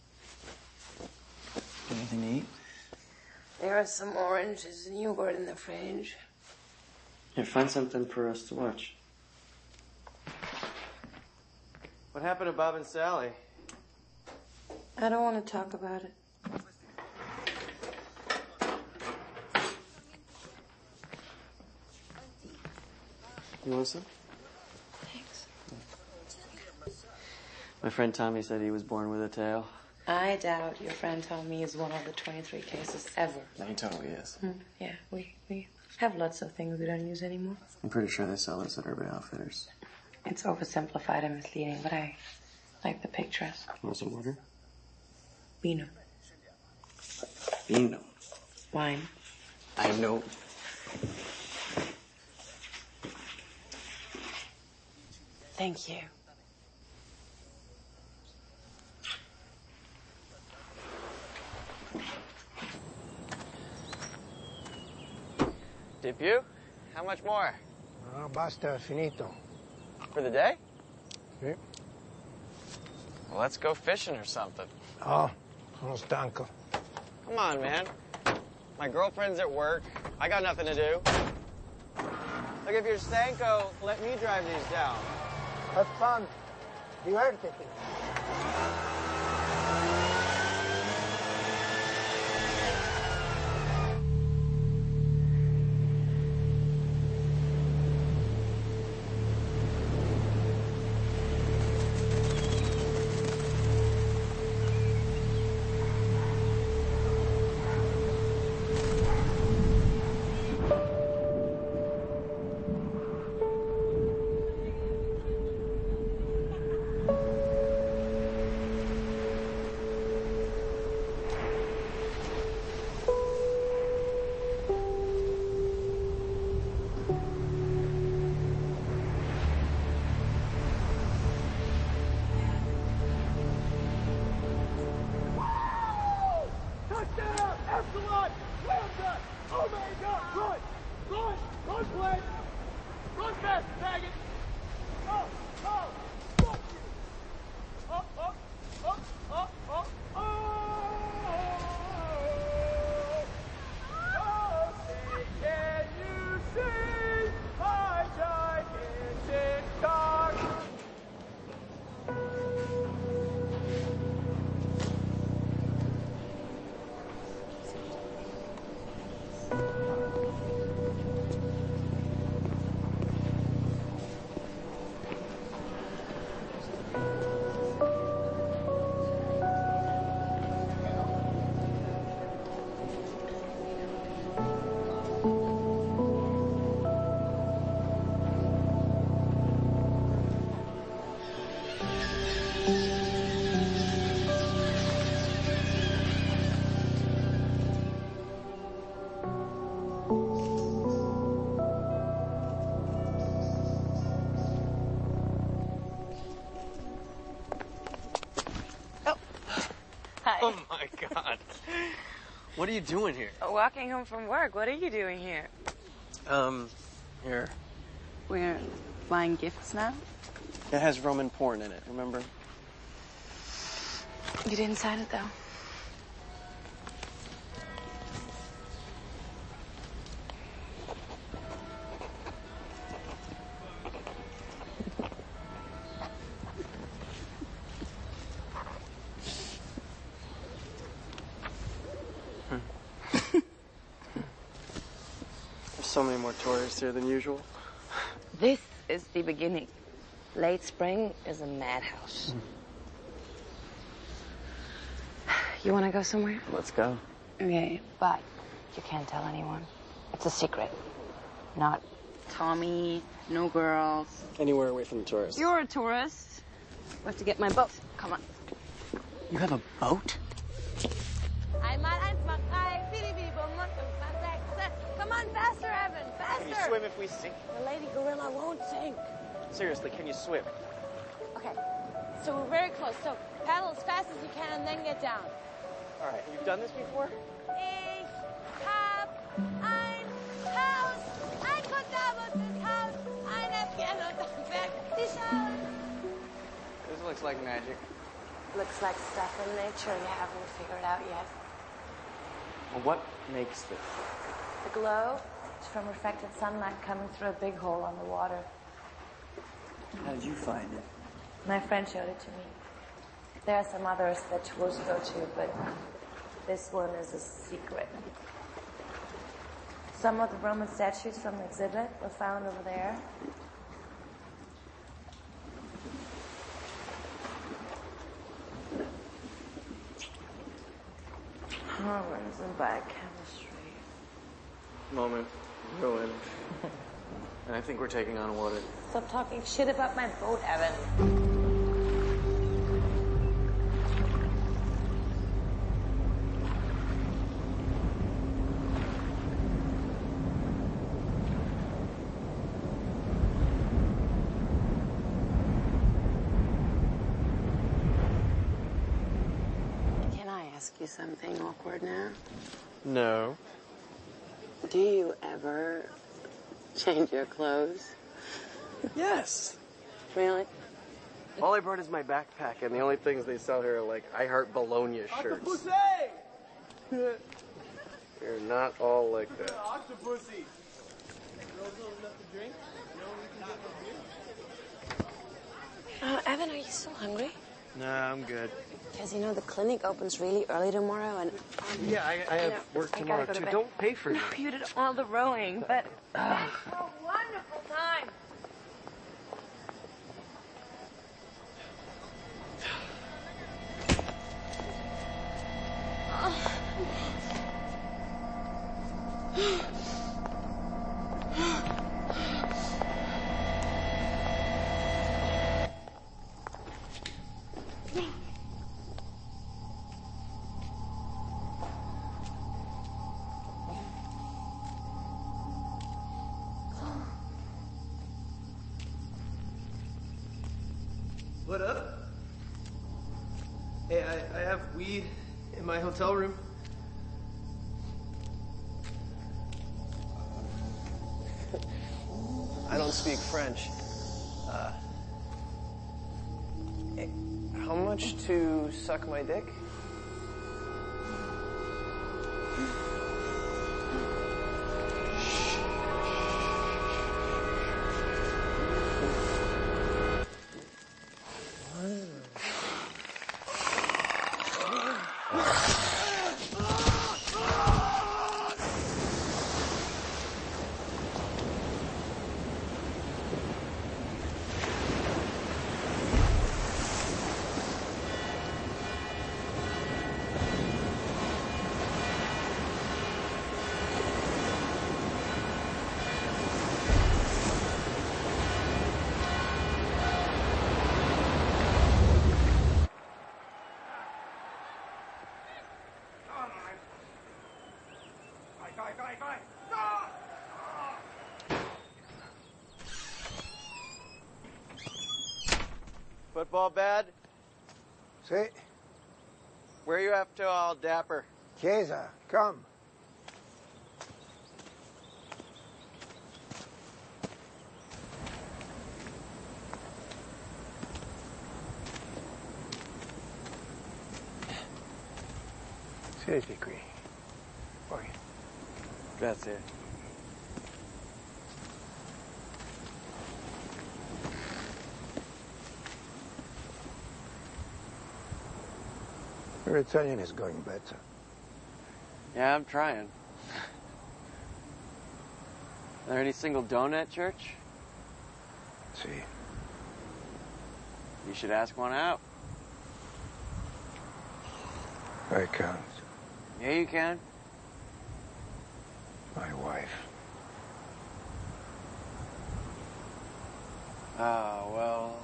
Anything to eat? There are some oranges and yogurt in the fridge. Here, find something for us to watch. What happened to Bob and Sally? I don't want to talk about it. You want some? Thanks. My friend Tommy said he was born with a tail. I doubt your friend Tommy is one of the twenty-three cases ever. No, he totally is. Mm, yeah, we, we have lots of things we don't use anymore. I'm pretty sure they sell this at Urban Outfitters. It's oversimplified and misleading, but I like the pictures. Want some water? Vino. Vino. Wine. I know. Thank you. Tip you? How much more? No, basta, finito. For the day? Sì. Well, let's go fishing or something. Oh, sono stanco. Come on, man. My girlfriend's at work. I got nothing to do. Look, if you're stanco, let me drive these down. Have fun. Divertiti. Touchdown! Epsilon! Lambda! Omega! Run! Run! Run, play! Run fast, faggot! Oh! Oh! Fuck you! Oh! Oh! Oh! Oh! Oh! Oh! Oh! Say, can you see my gigantic cock? Oh my God. What are you doing here? Walking home from work. What are you doing here? Um, here. We're buying gifts now? It has Roman porn in it, remember? You didn't sign it, though. There's so many more tourists here than usual. This is the beginning. Late spring is a madhouse. You want to go somewhere? Let's go. Okay, but you can't tell anyone. It's a secret. Not Tommy, no girls. Anywhere away from the tourists. You're a tourist. We have to get my boat. Come on. You have a boat? Come on, faster, Evan, faster. Can you swim if we sink? The lady gorilla won't sink. Seriously, can you swim? Okay, so we're very close. So paddle as fast as you can and then get down. All right, you've done this before? Ich hab ein Haus, ein verdammtes Haus, eine Piano Berg. This looks like magic. Looks like stuff in nature you haven't figured out yet. Well, what makes this? The glow is from reflected sunlight coming through a big hole on the water. How did you find it? My friend showed it to me. There are some others that tourists go to, but this one is a secret. Some of the Roman statues from the exhibit were found over there. Hormones and biochemistry. Moment ruined. And I think we're taking on water. Stop talking shit about my boat, Evan. Can I ask you something awkward now? No. Do you ever change your clothes? Yes. Really? All I brought is my backpack, and the only things they sell here are like I Heart Bologna shirts. They're not all like that. Octopussy. Uh, Evan, are you still hungry? Nah, I'm good. Because, you know, the clinic opens really early tomorrow, and... Um, Yeah, I, I have you know, work I gotta tomorrow, go to too. bed. Don't pay for No, it. you did all the rowing, but... Thanks for a wonderful time. What up? Hey, I, I have weed in my hotel room. I don't speak French. Uh, hey, how much to suck my dick? Football bad? Sì. Where you up to, all dapper? Chiesa, come. Siediti qui. Poi. Grazie. Your Italian is going better. Yeah, I'm trying. Are there any single donut at church? See. You should ask one out. I can't. Yeah, you can. My wife. Ah, well,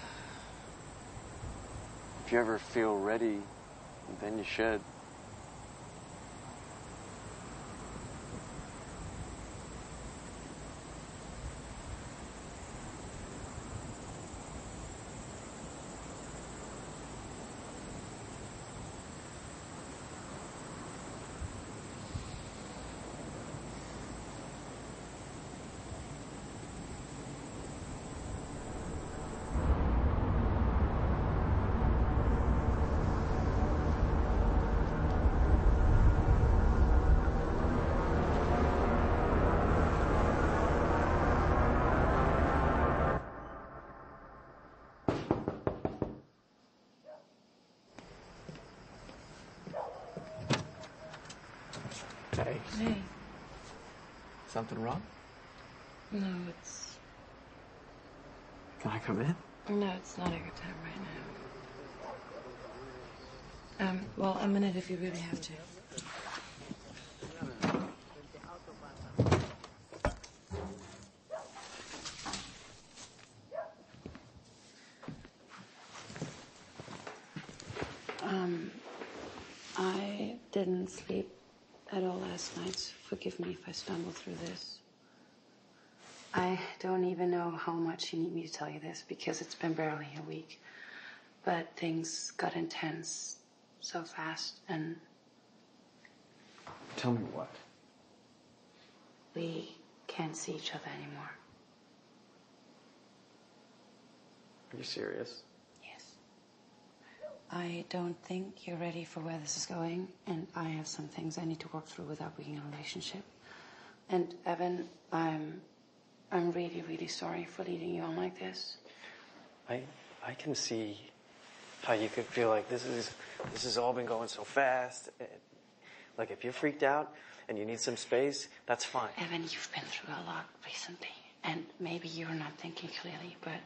if you ever feel ready, then you should. Hey. Hey. Something wrong? No, it's... Can I come in? No, it's not a good time right now. Um, well, a minute if you really have to. Um, I didn't sleep at all last night. Forgive me if I stumble through this. I don't even know how much you need me to tell you this because it's been barely a week. But things got intense so fast and... Tell me what? We can't see each other anymore. Are you serious? Yes. I don't think you're ready for where this is going, and I have some things I need to work through without being in a relationship. And Evan, I'm, I'm really, really sorry for leading you on like this. I I can see how you could feel like this is this has all been going so fast. Like if you're freaked out and you need some space, that's fine. Evan, you've been through a lot recently, and maybe you're not thinking clearly, but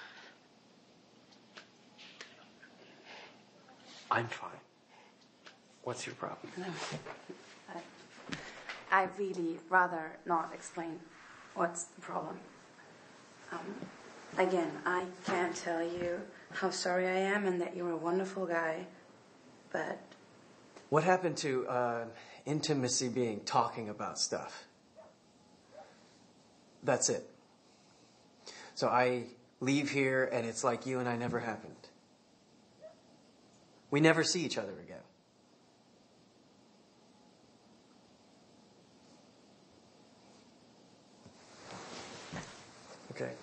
I'm fine. What's your problem? no. I, I really rather not explain what's the problem. Um, again, I can't tell you how sorry I am and that you're a wonderful guy, but... What happened to uh, intimacy being talking about stuff? That's it. So I leave here and it's like you and I never happened. We never see each other again. Okay.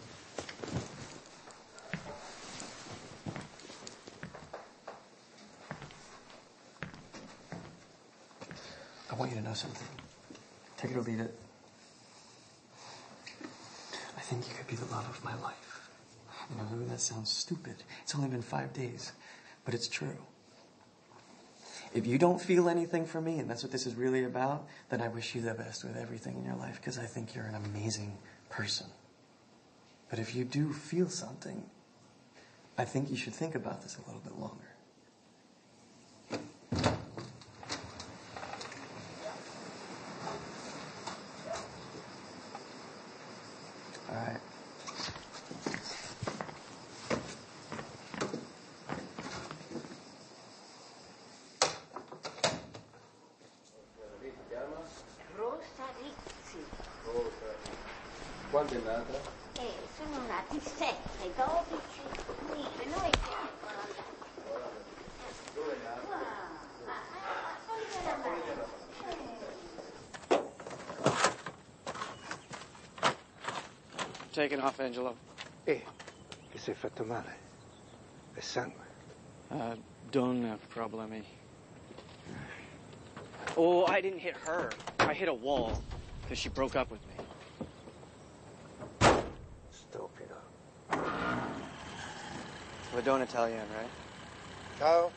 I want you to know something. Take it or leave it. I think you could be the love of my life. You know, maybe that sounds stupid. It's only been five days, but it's true. If you don't feel anything for me, and that's what this is really about, then I wish you the best with everything in your life, because I think you're an amazing person. But if you do feel something, I think you should think about this a little bit longer. All right. Rosa Rizzi. Rosa. Quando è nata? Eh, sono nati sette, dodici, mille, noi siamo quaranta. Dove è nata? Ah, a Folli della Taking off, Angelo. Eh, ti sei fatto male? È sangue. Uh, don't have problemi. Oh, I didn't hit her. I hit a wall because she broke up with me. Stupido. We're doing Italian, right? Ciao.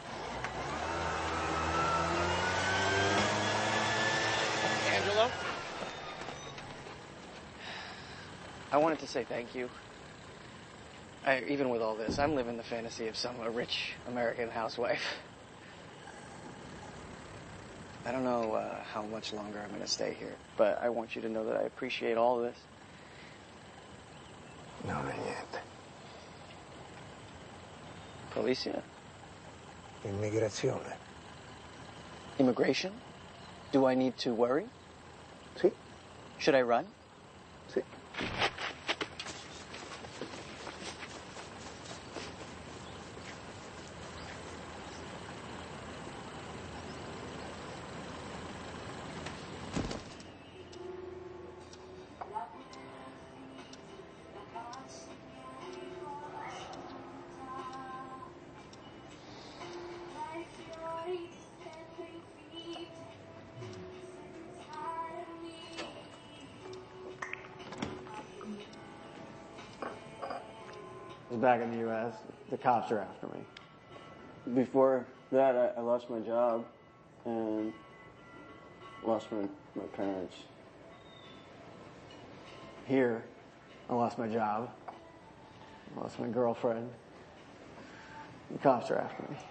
Angelo? I wanted to say thank you. I, even with all this, I'm living the fantasy of some a rich American housewife. I don't know uh, how much longer I'm going to stay here, but I want you to know that I appreciate all this. Non è niente. Policia? Immigrazione. Immigration? Do I need to worry? Sì. Should I run? Sì. Back in the U S, the cops are after me. Before that, I, I lost my job and lost my, my parents. Here, I lost my job, I lost my girlfriend. The cops are after me.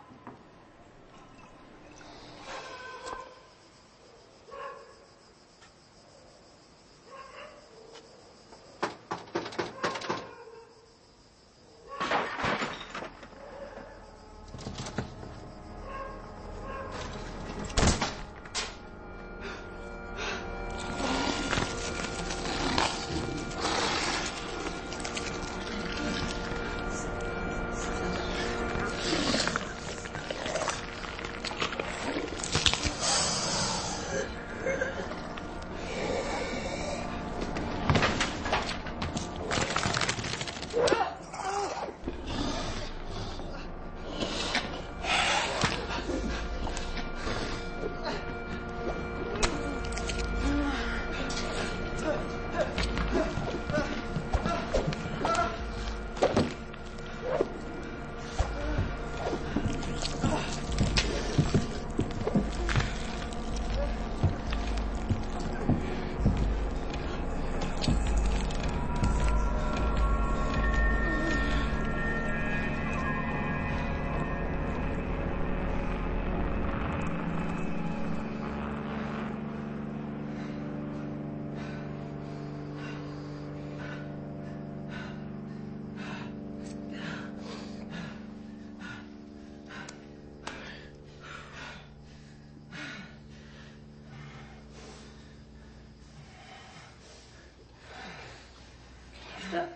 Can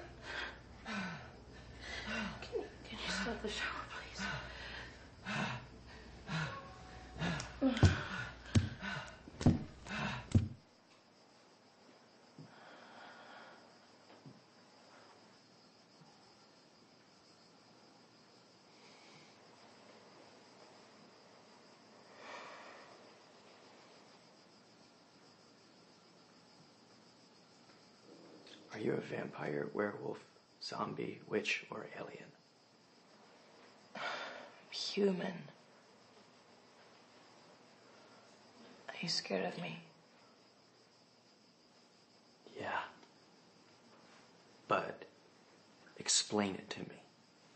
you, can you start the shower, please? Are you a vampire, werewolf, zombie, witch, or alien? Human. Are you scared of me? Yeah. But explain it to me.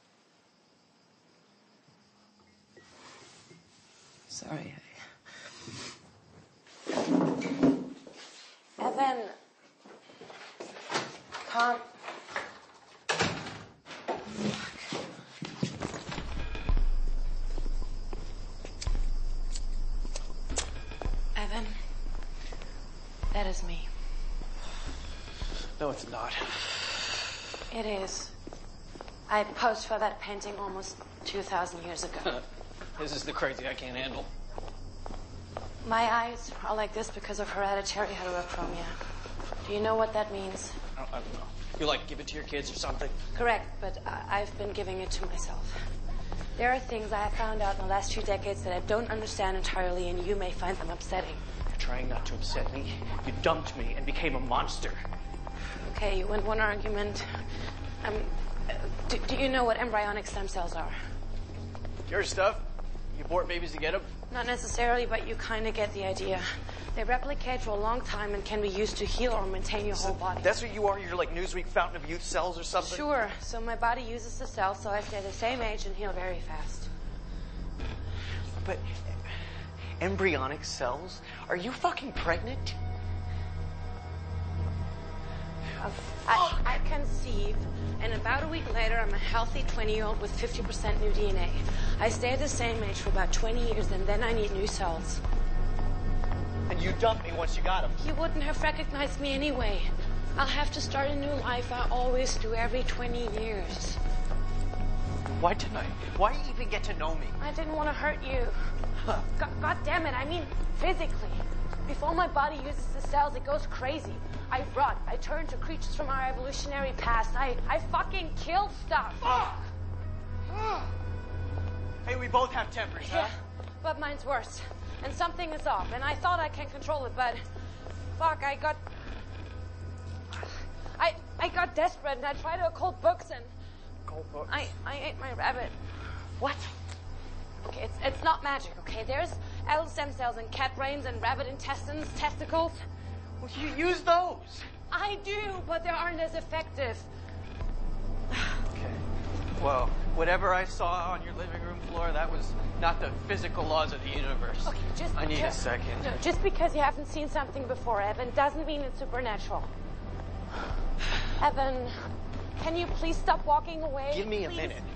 Sorry. Evan. Come. Evan. That is me. No, it's not. It is. I posed for that painting almost two thousand years ago. This is the crazy I can't handle. My eyes are like this because of hereditary heterochromia. Do you know what that means? I don't, I don't know. You like give it to your kids or something? Correct, but I- I've been giving it to myself. There are things I have found out in the last few decades that I don't understand entirely, and you may find them upsetting. You're trying not to upset me. You dumped me and became a monster. Okay, you win one argument. Um, do, do you know what embryonic stem cells are? Your stuff? You abort babies to get them? Not necessarily, but you kind of get the idea. They replicate for a long time and can be used to heal or maintain your whole body. That's what you are? You're like Newsweek Fountain of Youth cells or something? Sure. So my body uses the cells so I stay the same age and heal very fast. But embryonic cells? Are you fucking pregnant? I, I conceive, and about a week later, I'm a healthy twenty-year-old with fifty percent new D N A. I stay the same age for about twenty years, and then I need new cells. And you dumped me once you got them. You wouldn't have recognized me anyway. I'll have to start a new life. I always do every twenty years. Why tonight? Why even get to know me? I didn't want to hurt you. God, God damn it, I mean physically. Before my body uses the cells, it goes crazy. I rot. I turn to creatures from our evolutionary past. I, I fucking kill stuff. Fuck! Hey, we both have tempers, huh? Yeah, but mine's worse. And something is off. And I thought I can control it, but fuck, I got... I, I got desperate and I tried to occult books and... Occult books? I, I ate my rabbit. What? Okay, it's, it's not magic, okay? There's adult stem cells and cat brains and rabbit intestines, testicles. Well, you use those. I do, but they aren't as effective. Okay. Well, whatever I saw on your living room floor, that was not the physical laws of the universe. Okay, just... I need just, a second. No, just because you haven't seen something before, Evan, doesn't mean it's supernatural. Evan, can you please stop walking away? Give me please? a minute.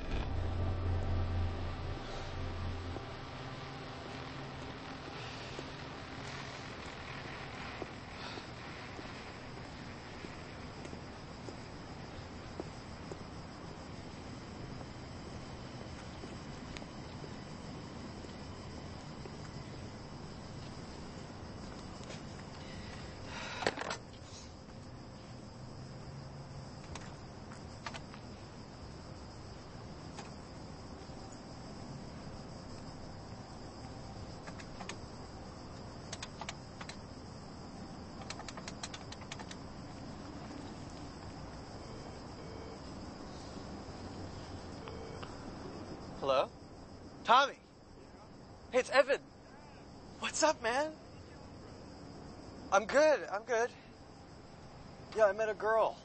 Hello? Tommy! Hey, it's Evan. What's up, man? I'm good, I'm good. Yeah, I met a girl.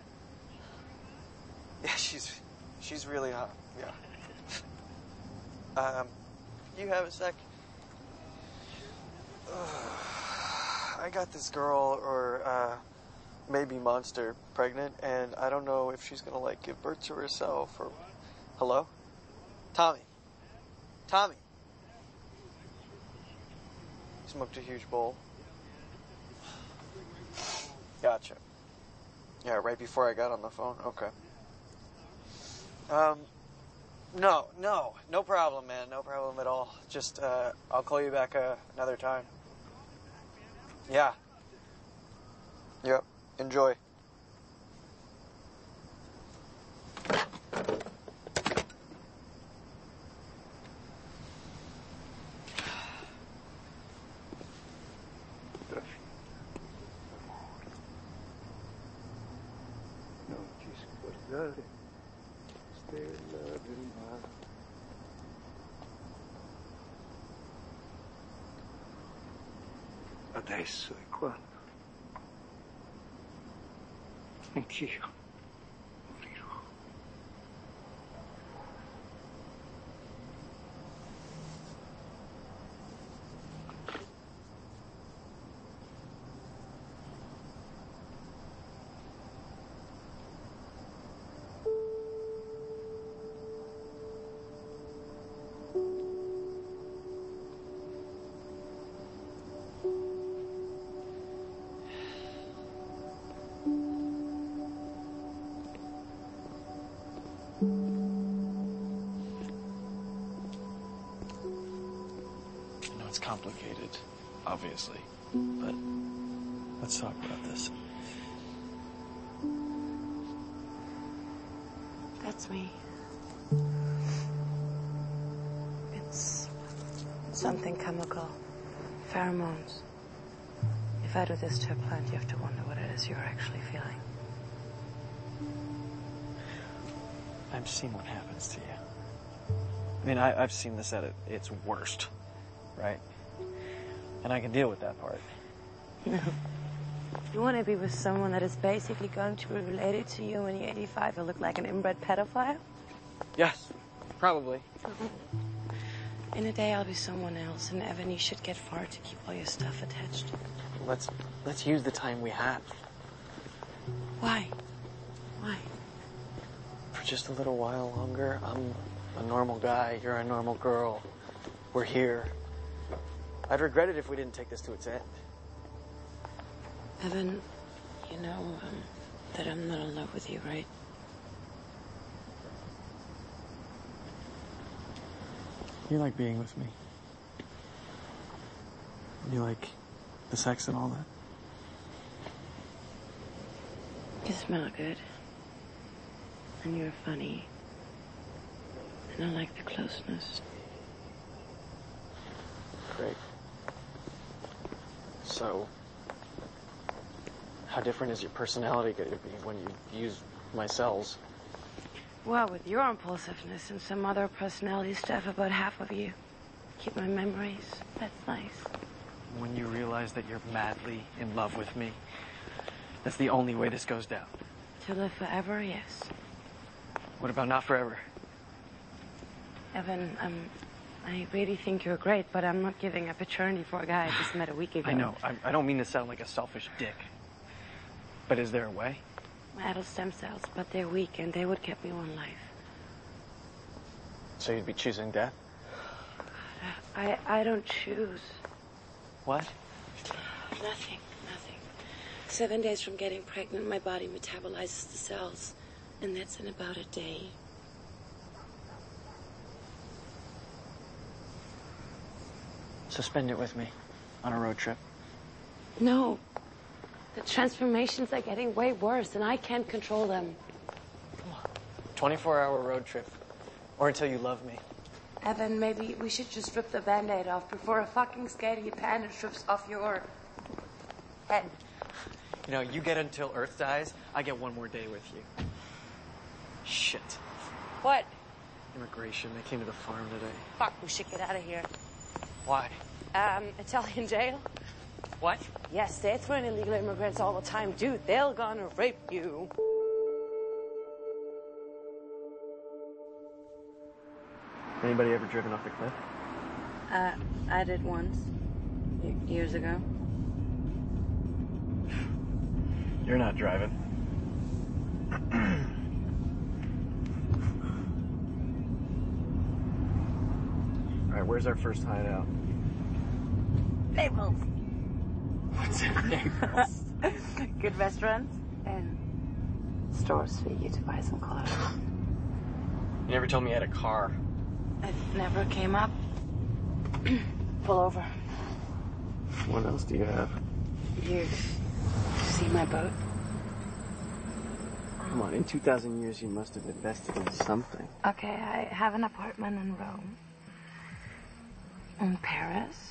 Yeah, she's she's really hot, yeah. Um, you have a sec? I got this girl, or uh, maybe monster, pregnant, and I don't know if she's gonna, like, give birth to herself, or... Hello? Tommy. Tommy. Smoked a huge bowl. Gotcha. Yeah, right before I got on the phone? Okay. Um, no, no, no problem, man. No problem at all. Just, uh, I'll call you back uh, another time. Yeah. Yep. Enjoy. Stella del mare. Adesso è quando anch'io morirò. It's complicated, obviously, but let's talk about this. That's me. It's something chemical. Pheromones. If I do this to a plant, you have to wonder what it is you're actually feeling. I've seen what happens to you. I mean, I, I've seen this at its worst, right? And I can deal with that part. No. You want to be with someone that is basically going to be related to you when you're eighty-five and look like an inbred pedophile? Yes, probably. In a day, I'll be someone else, and Evan, you should get far to keep all your stuff attached. Let's let's use the time we have. Why? Why? For just a little while longer, I'm a normal guy, you're a normal girl. We're here. I'd regret it if we didn't take this to its end. Evan, you know um, that I'm not in love with you, right? You like being with me. You like the sex and all that. You smell good. And you're funny. And I like the closeness. Great. So, how different is your personality going to be when you use my cells? Well, with your impulsiveness and some other personality stuff about half of you. Keep my memories. That's nice. When you realize that you're madly in love with me, that's the only way this goes down. To live forever, yes. What about not forever? Evan, um, I really think you're great, but I'm not giving up eternity for a guy I just met a week ago. I know. I, I don't mean to sound like a selfish dick. But is there a way? My adult stem cells, but they're weak, and they would keep me one life. So you'd be choosing death? I, I don't choose. What? Nothing, nothing. Seven days from getting pregnant, my body metabolizes the cells, and that's in about a day. So spend it with me on a road trip. No. The transformations are getting way worse, and I can't control them. twenty-four hour road trip. Or until you love me. Evan, maybe we should just rip the Band-Aid off before a fucking scaredy panda trips off your head. You know, you get until Earth dies, I get one more day with you. Shit. What? Immigration. They came to the farm today. Fuck, we should get out of here. Why? Um, Italian jail? What? Yes, they throw in illegal immigrants all the time. Dude, they're gonna rape you. Anybody ever driven off a cliff? Uh, I did once. Y- years ago. You're not driving. All right, where's our first hideout? Naples. What's in Naples? Good restaurants and stores for you to buy some clothes. You never told me you had a car. It never came up. Pull over. What else do you have? You see my boat? Come on, in two thousand years you must have invested in something. Okay, I have an apartment in Rome. In Paris.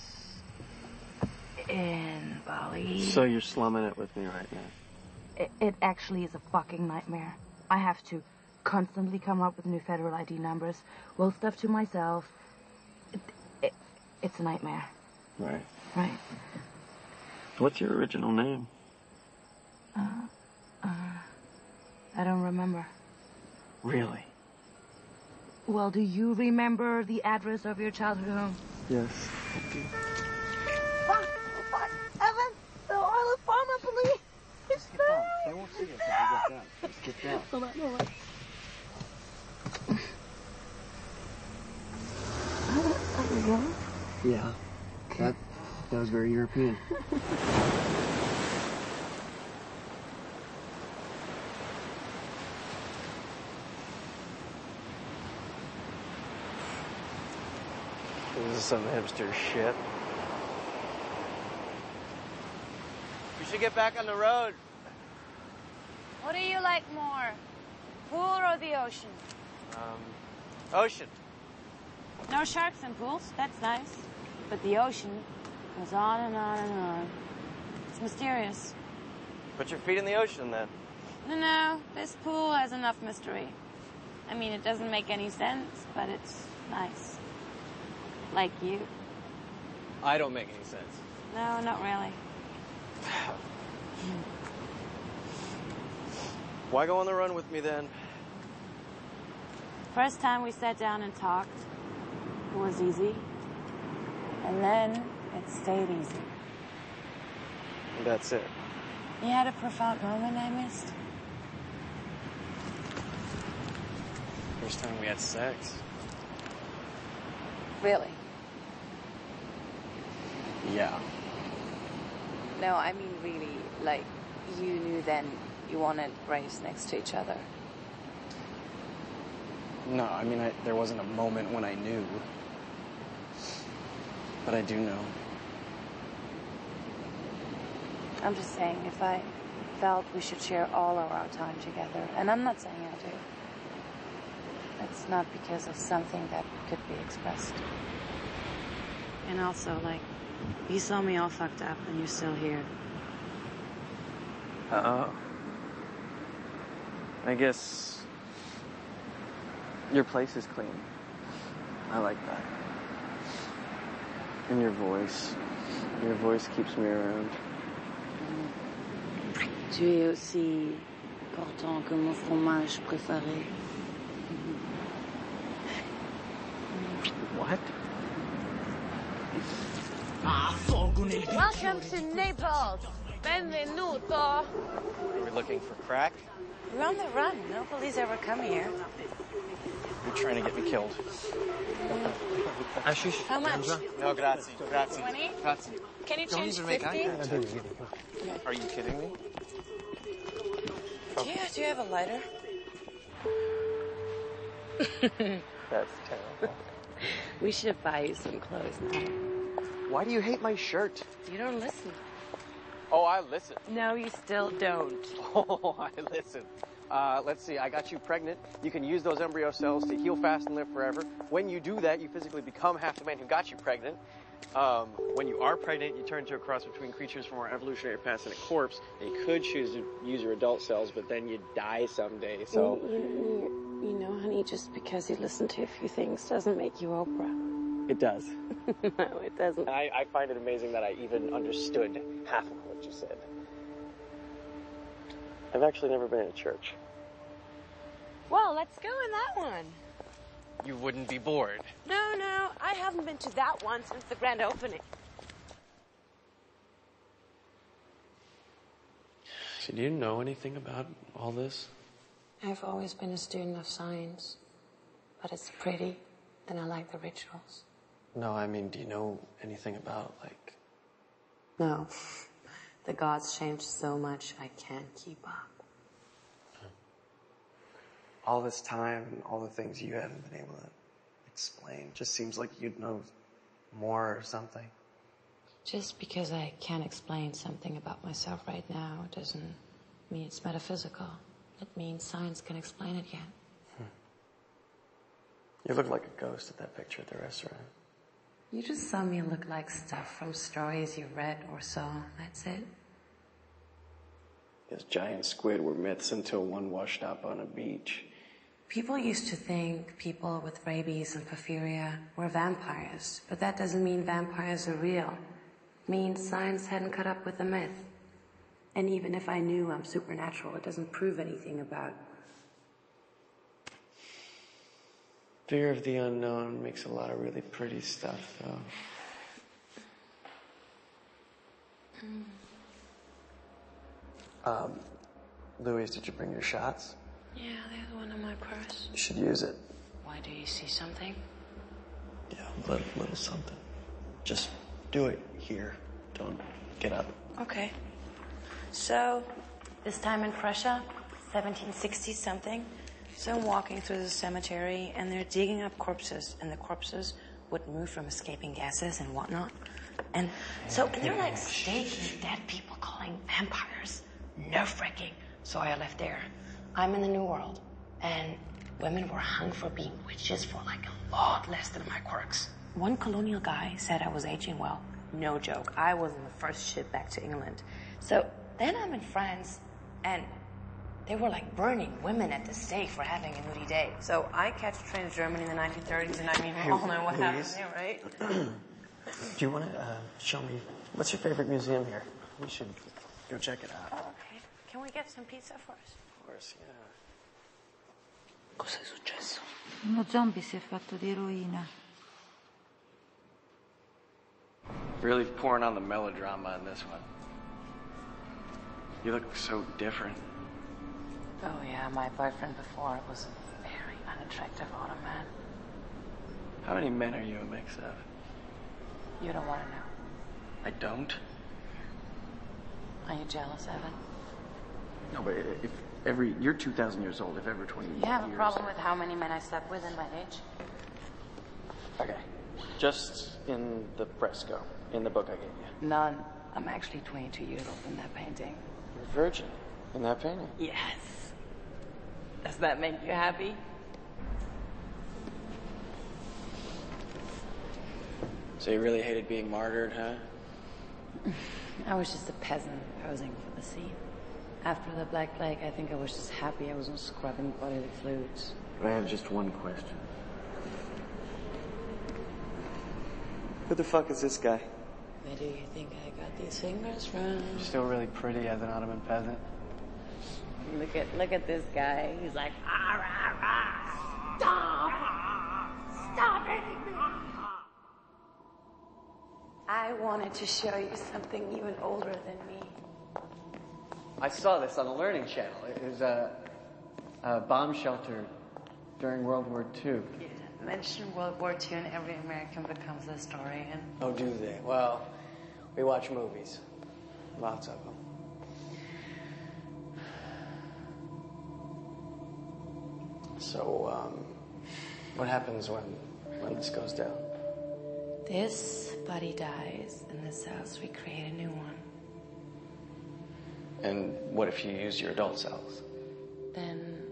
In Bali. So you're slumming it with me right now? It, it actually is a fucking nightmare. I have to constantly come up with new federal I D numbers, will stuff to myself. It, it, it's a nightmare. Right. Right. What's your original name? Uh, uh, I don't remember. Really? Well, do you remember the address of your childhood home? Yes, I do. Fuck! Fuck! Evan! The oil farmer police! It's Get down. They won't see us if we get down. Just get down. Hold on, hold on. Are you going? Yeah. That, that was very European. This is some hipster shit. We should get back on the road. What do you like more? Pool or the ocean? Um, ocean. No sharks in pools. That's nice. But the ocean goes on and on and on. It's mysterious. Put your feet in the ocean then. No, no. This pool has enough mystery. I mean, it doesn't make any sense, but it's nice. Like you. I don't make any sense. No, not really. Why go on the run with me then? First time we sat down and talked, it was easy. And then it stayed easy. That's it. You had a profound moment I missed? First time we had sex. Really? Yeah. No, I mean really, like, you knew then you wanted Grace next to each other. No, I mean, I, there wasn't a moment when I knew. But I do know. I'm just saying, if I felt we should share all of our time together, and I'm not saying I do, it's not because of something that could be expressed. And also, like, you saw me all fucked up and you're still here. Uh-oh. I guess your place is clean. I like that. And your voice. Your voice keeps me around. Tu es aussi important que mon fromage préféré. What? Welcome to Naples. Benvenuto. Are we looking for crack? We're on the run. No police ever come here. You're trying to get me killed. Hashish? How much? No, grazie. Grazie. twenty? Grazie. Can you Don't change even make eye fifty? contact. Are you kidding me? Yeah, do you have a lighter? That's terrible. We should buy you some clothes now. Why do you hate my shirt? You don't listen. Oh, I listen. No, you still don't. Oh, I listen. Uh, let's see, I got you pregnant. You can use those embryo cells to heal fast and live forever. When you do that, you physically become half the man who got you pregnant. Um, when you are pregnant, you turn into a cross between creatures from our evolutionary past and a corpse. And you could choose to use your adult cells, but then you'd die someday, so... You, you, you know, honey, just because you listen to a few things doesn't make you Oprah. It does. No, it doesn't. I, I find it amazing that I even understood half of what you said. I've actually never been in a church. Well, let's go in that one. You wouldn't be bored. No, no, I haven't been to that one since the grand opening. So do you know anything about all this? I've always been a student of science, but it's pretty, and I like the rituals. No, I mean, do you know anything about, like... No. The gods changed so much, I can't keep up. All this time and all the things you haven't been able to explain. Just seems like you'd know more or something. Just because I can't explain something about myself right now doesn't mean it's metaphysical. It means science can explain it yet. Hmm. You look like a ghost at that picture at the restaurant. You just saw me look like stuff from stories you read or saw. That's it. Those giant squid were myths until one washed up on a beach. People used to think people with rabies and porphyria were vampires, but that doesn't mean vampires are real. It means science hadn't caught up with the myth. And even if I knew I'm supernatural, it doesn't prove anything about... Fear of the unknown makes a lot of really pretty stuff, though. Mm. Um, Louise, did you bring your shots? Yeah, there's one in my purse. You should use it. Why, do you see something? Yeah, a little, little something. Just do it here. Don't get up. Okay. So, this time in Prussia, seventeen sixty something, so I'm walking through the cemetery and they're digging up corpses, and the corpses would move from escaping gases and whatnot. And so, and they're like staking dead people, calling vampires. No freaking. So I left there. I'm in the New World, and women were hung for being witches for like a lot less than my quirks. One colonial guy said I was aging well. No joke. I was in the first ship back to England. So then I'm in France, and they were like burning women at the stake for having a moody day. So I catch a train to Germany in the nineteen thirties, and I mean, we all know what happened there, right? Do you want to uh, show me, what's your favorite museum here? We should go check it out. Okay. Can we get some pizza first? Of course, yeah. Cosa è successo? Uno zombie si è fatto di eroina. Really pouring on the melodrama in this one. You look so different. Oh yeah, my boyfriend before was a very unattractive attractive autumn man. How many men are you a mix of? You don't want to know. I don't. Are you jealous, Evan? No, but if every... You're two thousand years old. If ever twenty years... You have a problem with how many men I slept with in my age? Okay. Just in the fresco, in the book I gave you. None. I'm actually twenty-two years old in that painting. You're a virgin in that painting. Yes. Does that make you happy? So you really hated being martyred, huh? I was just a peasant posing for the scene. After the Black Plague, I think I was just happy I wasn't scrubbing bodily fluids. I have just one question. Who the fuck is this guy? Where do you think I got these fingers from? You're still really pretty as an Ottoman peasant. Look at look at this guy. He's like, ah, rah, rah. Stop! Stop hitting me! I wanted to show you something even older than me. I saw this on the Learning Channel. It was a, a bomb shelter during World War Two. Yeah, mention World War Two and every American becomes a historian. Oh, do they? Well, we watch movies. Lots of them. So, um, what happens when, when this goes down? This body dies, in this house we create a new one. And what if you use your adult cells? Then...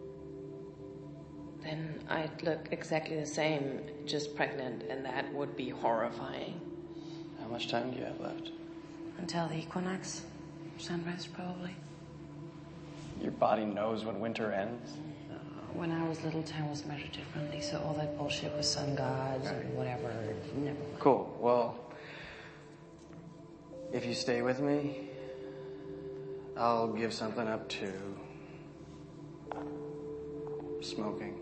Then I'd look exactly the same, just pregnant, and that would be horrifying. How much time do you have left? Until the equinox. Sunrise, probably. Your body knows when winter ends? Uh, when I was little, time was measured differently, so all that bullshit with sun gods right. and whatever, never mind. Cool. Well, if you stay with me, I'll give something up to smoking.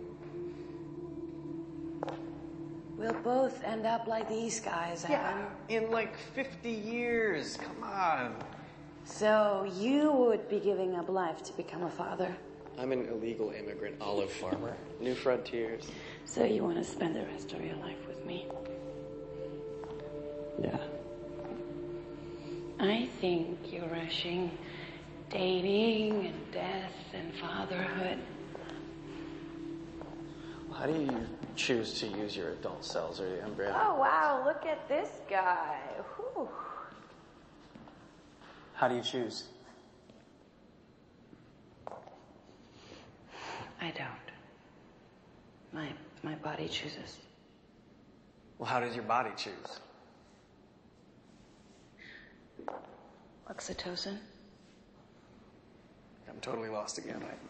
We'll both end up like these guys, Evan. Yeah, in like fifty years. Come on. So you would be giving up life to become a father? I'm an illegal immigrant olive farmer. New frontiers. So you want to spend the rest of your life with me? Yeah. I think you're rushing dating and death and fatherhood. How do you choose to use your adult cells or the embryo? Oh, wow, look at this guy. Whew. How do you choose? I don't. My, my body chooses. Well, how does your body choose? Oxytocin. I'm totally lost again. I...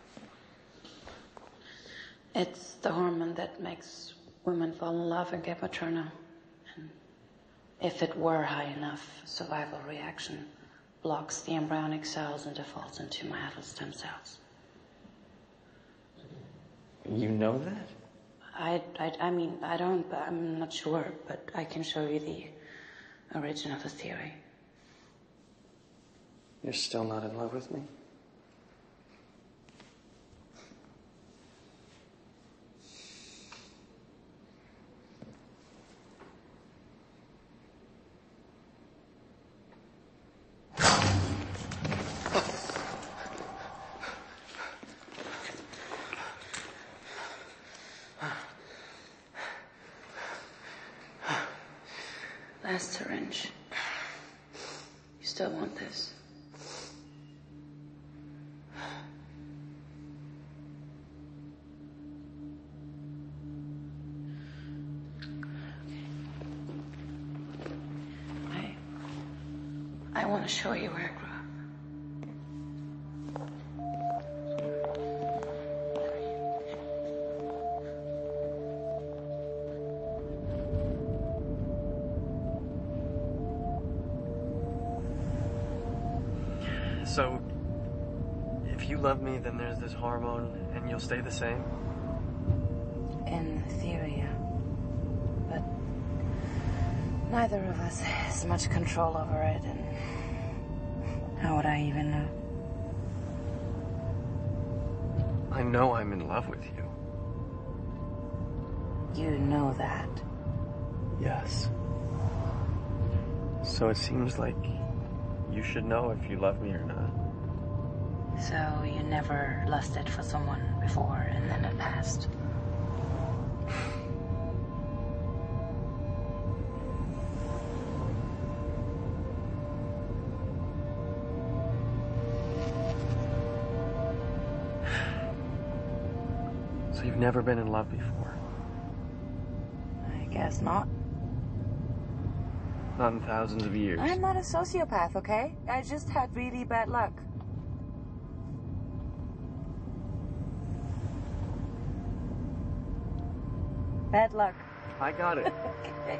It's the hormone that makes women fall in love and get maternal. And if it were high enough, survival reaction blocks the embryonic cells and defaults into meiotic stem cells. You know that? I, I, I mean, I don't, I'm not sure, but I can show you the origin of the theory. You're still not in love with me? Last syringe. You still want this? I... I want to show you where I grew up. So, if you love me, then there's this hormone, and you'll stay the same? In theory, yeah. But neither of us has much control over it, and how would I even know? I know I'm in love with you. You know that. Yes. So it seems like you should know if you love me or not. So you never lusted for someone before and then it passed? So you've never been in love before? I guess not. Not in thousands of years. I'm not a sociopath, okay? I just had really bad luck. Bad luck. I got it. Okay.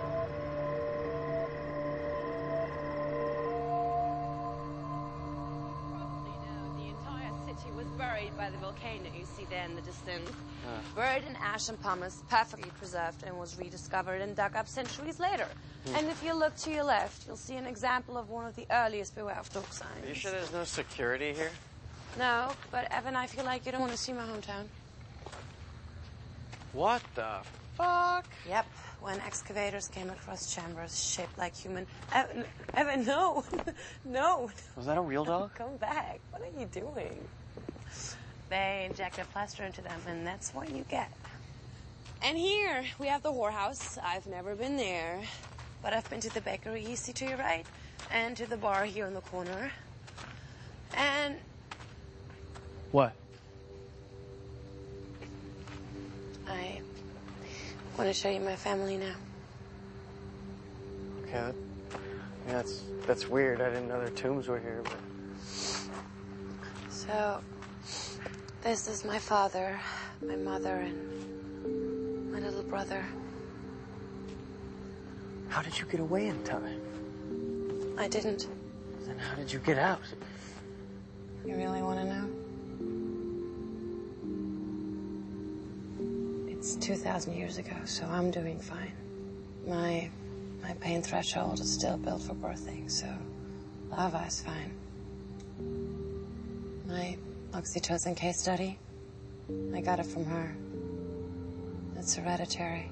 Was buried by the volcano you see there in the distance. Uh. Buried in ash and pumice, perfectly preserved, and was rediscovered and dug up centuries later. Hmm. And if you look to your left, you'll see an example of one of the earliest beware of dog signs. Are you sure there's no security here? No, but Evan, I feel like you don't want to see my hometown. What the fuck? Yep, when excavators came across chambers shaped like human... Evan, Evan no, no. Was that a real dog? Come back. What are you doing? They injected plaster into them, and that's what you get. And here, we have the whorehouse. I've never been there, but I've been to the bakery you see to your right, and to the bar here in the corner. And... What? I want to show you my family now. Okay, that, yeah, that's, that's weird. I didn't know their tombs were here, but... So... This is my father, my mother, and my little brother. How did you get away in time? I didn't. Then how did you get out? You really want to know? It's two thousand years ago, so I'm doing fine. My my pain threshold is still built for birthing, so lava is fine. My oxytocin case study, I got it from her. It's hereditary.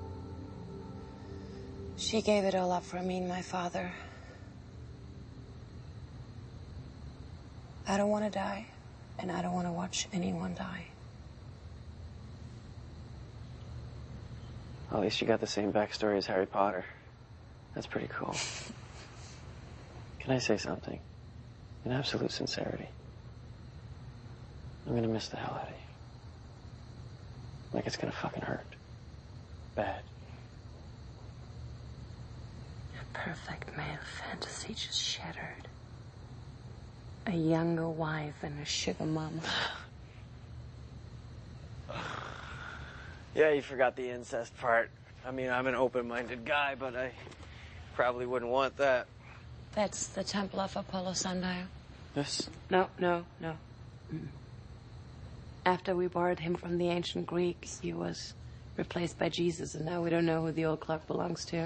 She gave it all up for me and my father. I don't want to die, and I don't want to watch anyone die. Well, at least you got the same backstory as Harry Potter. That's pretty cool. Can I say something? In absolute sincerity. I'm gonna miss the hell out of you. Like it's gonna fucking hurt. Bad. A perfect male fantasy just shattered. A younger wife and a sugar mama. Yeah, you forgot the incest part. I mean, I'm an open-minded guy, but I probably wouldn't want that. That's the Temple of Apollo sundial. This? No, no, no. Mm. After we borrowed him from the ancient Greeks, he was replaced by Jesus, and now we don't know who the old clock belongs to.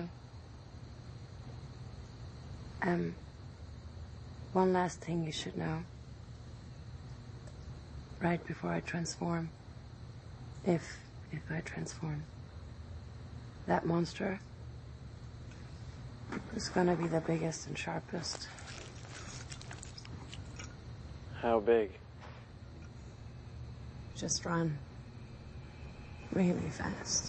Um, one last thing you should know. Right before I transform, if, if I transform, that monster is gonna be the biggest and sharpest. How big? Just run. Really fast.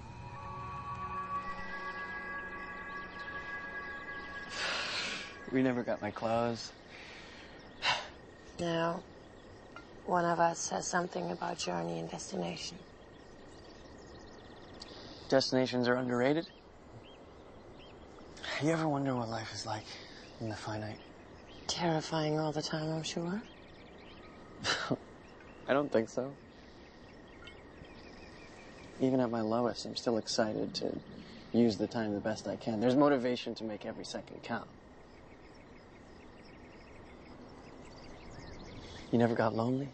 We never got my clothes. Now, one of us says something about journey and destination. Destinations are underrated? You ever wonder what life is like in the finite? Terrifying all the time, I'm sure. I don't think so. Even at my lowest, I'm still excited to use the time the best I can. There's motivation to make every second count. You never got lonely?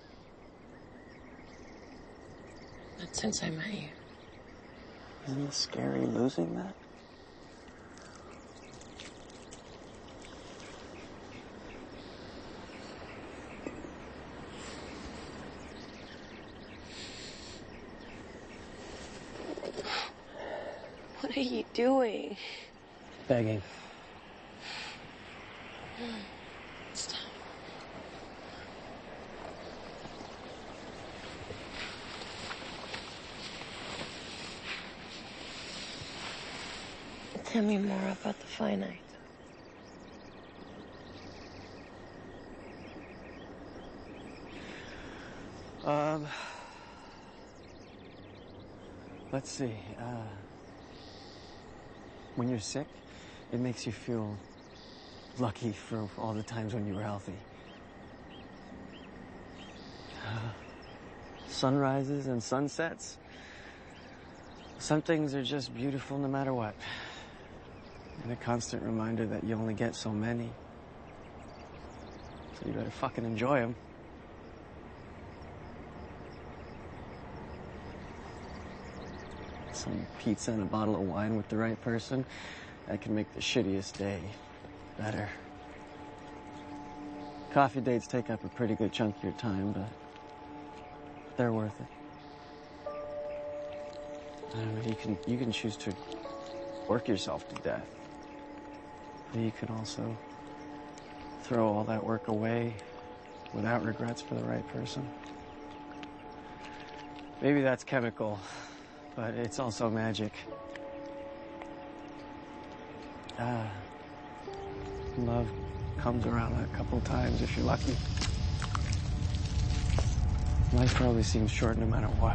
Not since I met you. Isn't it scary losing that? What are you doing? Begging. Stop. Tell me more about the finite. Um, let's see. Uh, when you're sick, it makes you feel lucky for all the times when you were healthy. Uh, sunrises and sunsets. Some things are just beautiful no matter what. And a constant reminder that you only get so many. So you better fucking enjoy them. Some pizza and a bottle of wine with the right person, that can make the shittiest day better. Coffee dates take up a pretty good chunk of your time, but they're worth it. I don't know, you can, you can choose to work yourself to death. But you can also throw all that work away without regrets for the right person. Maybe that's chemical, but it's also magic. Ah, love comes around a couple times if you're lucky. Life probably seems short no matter what.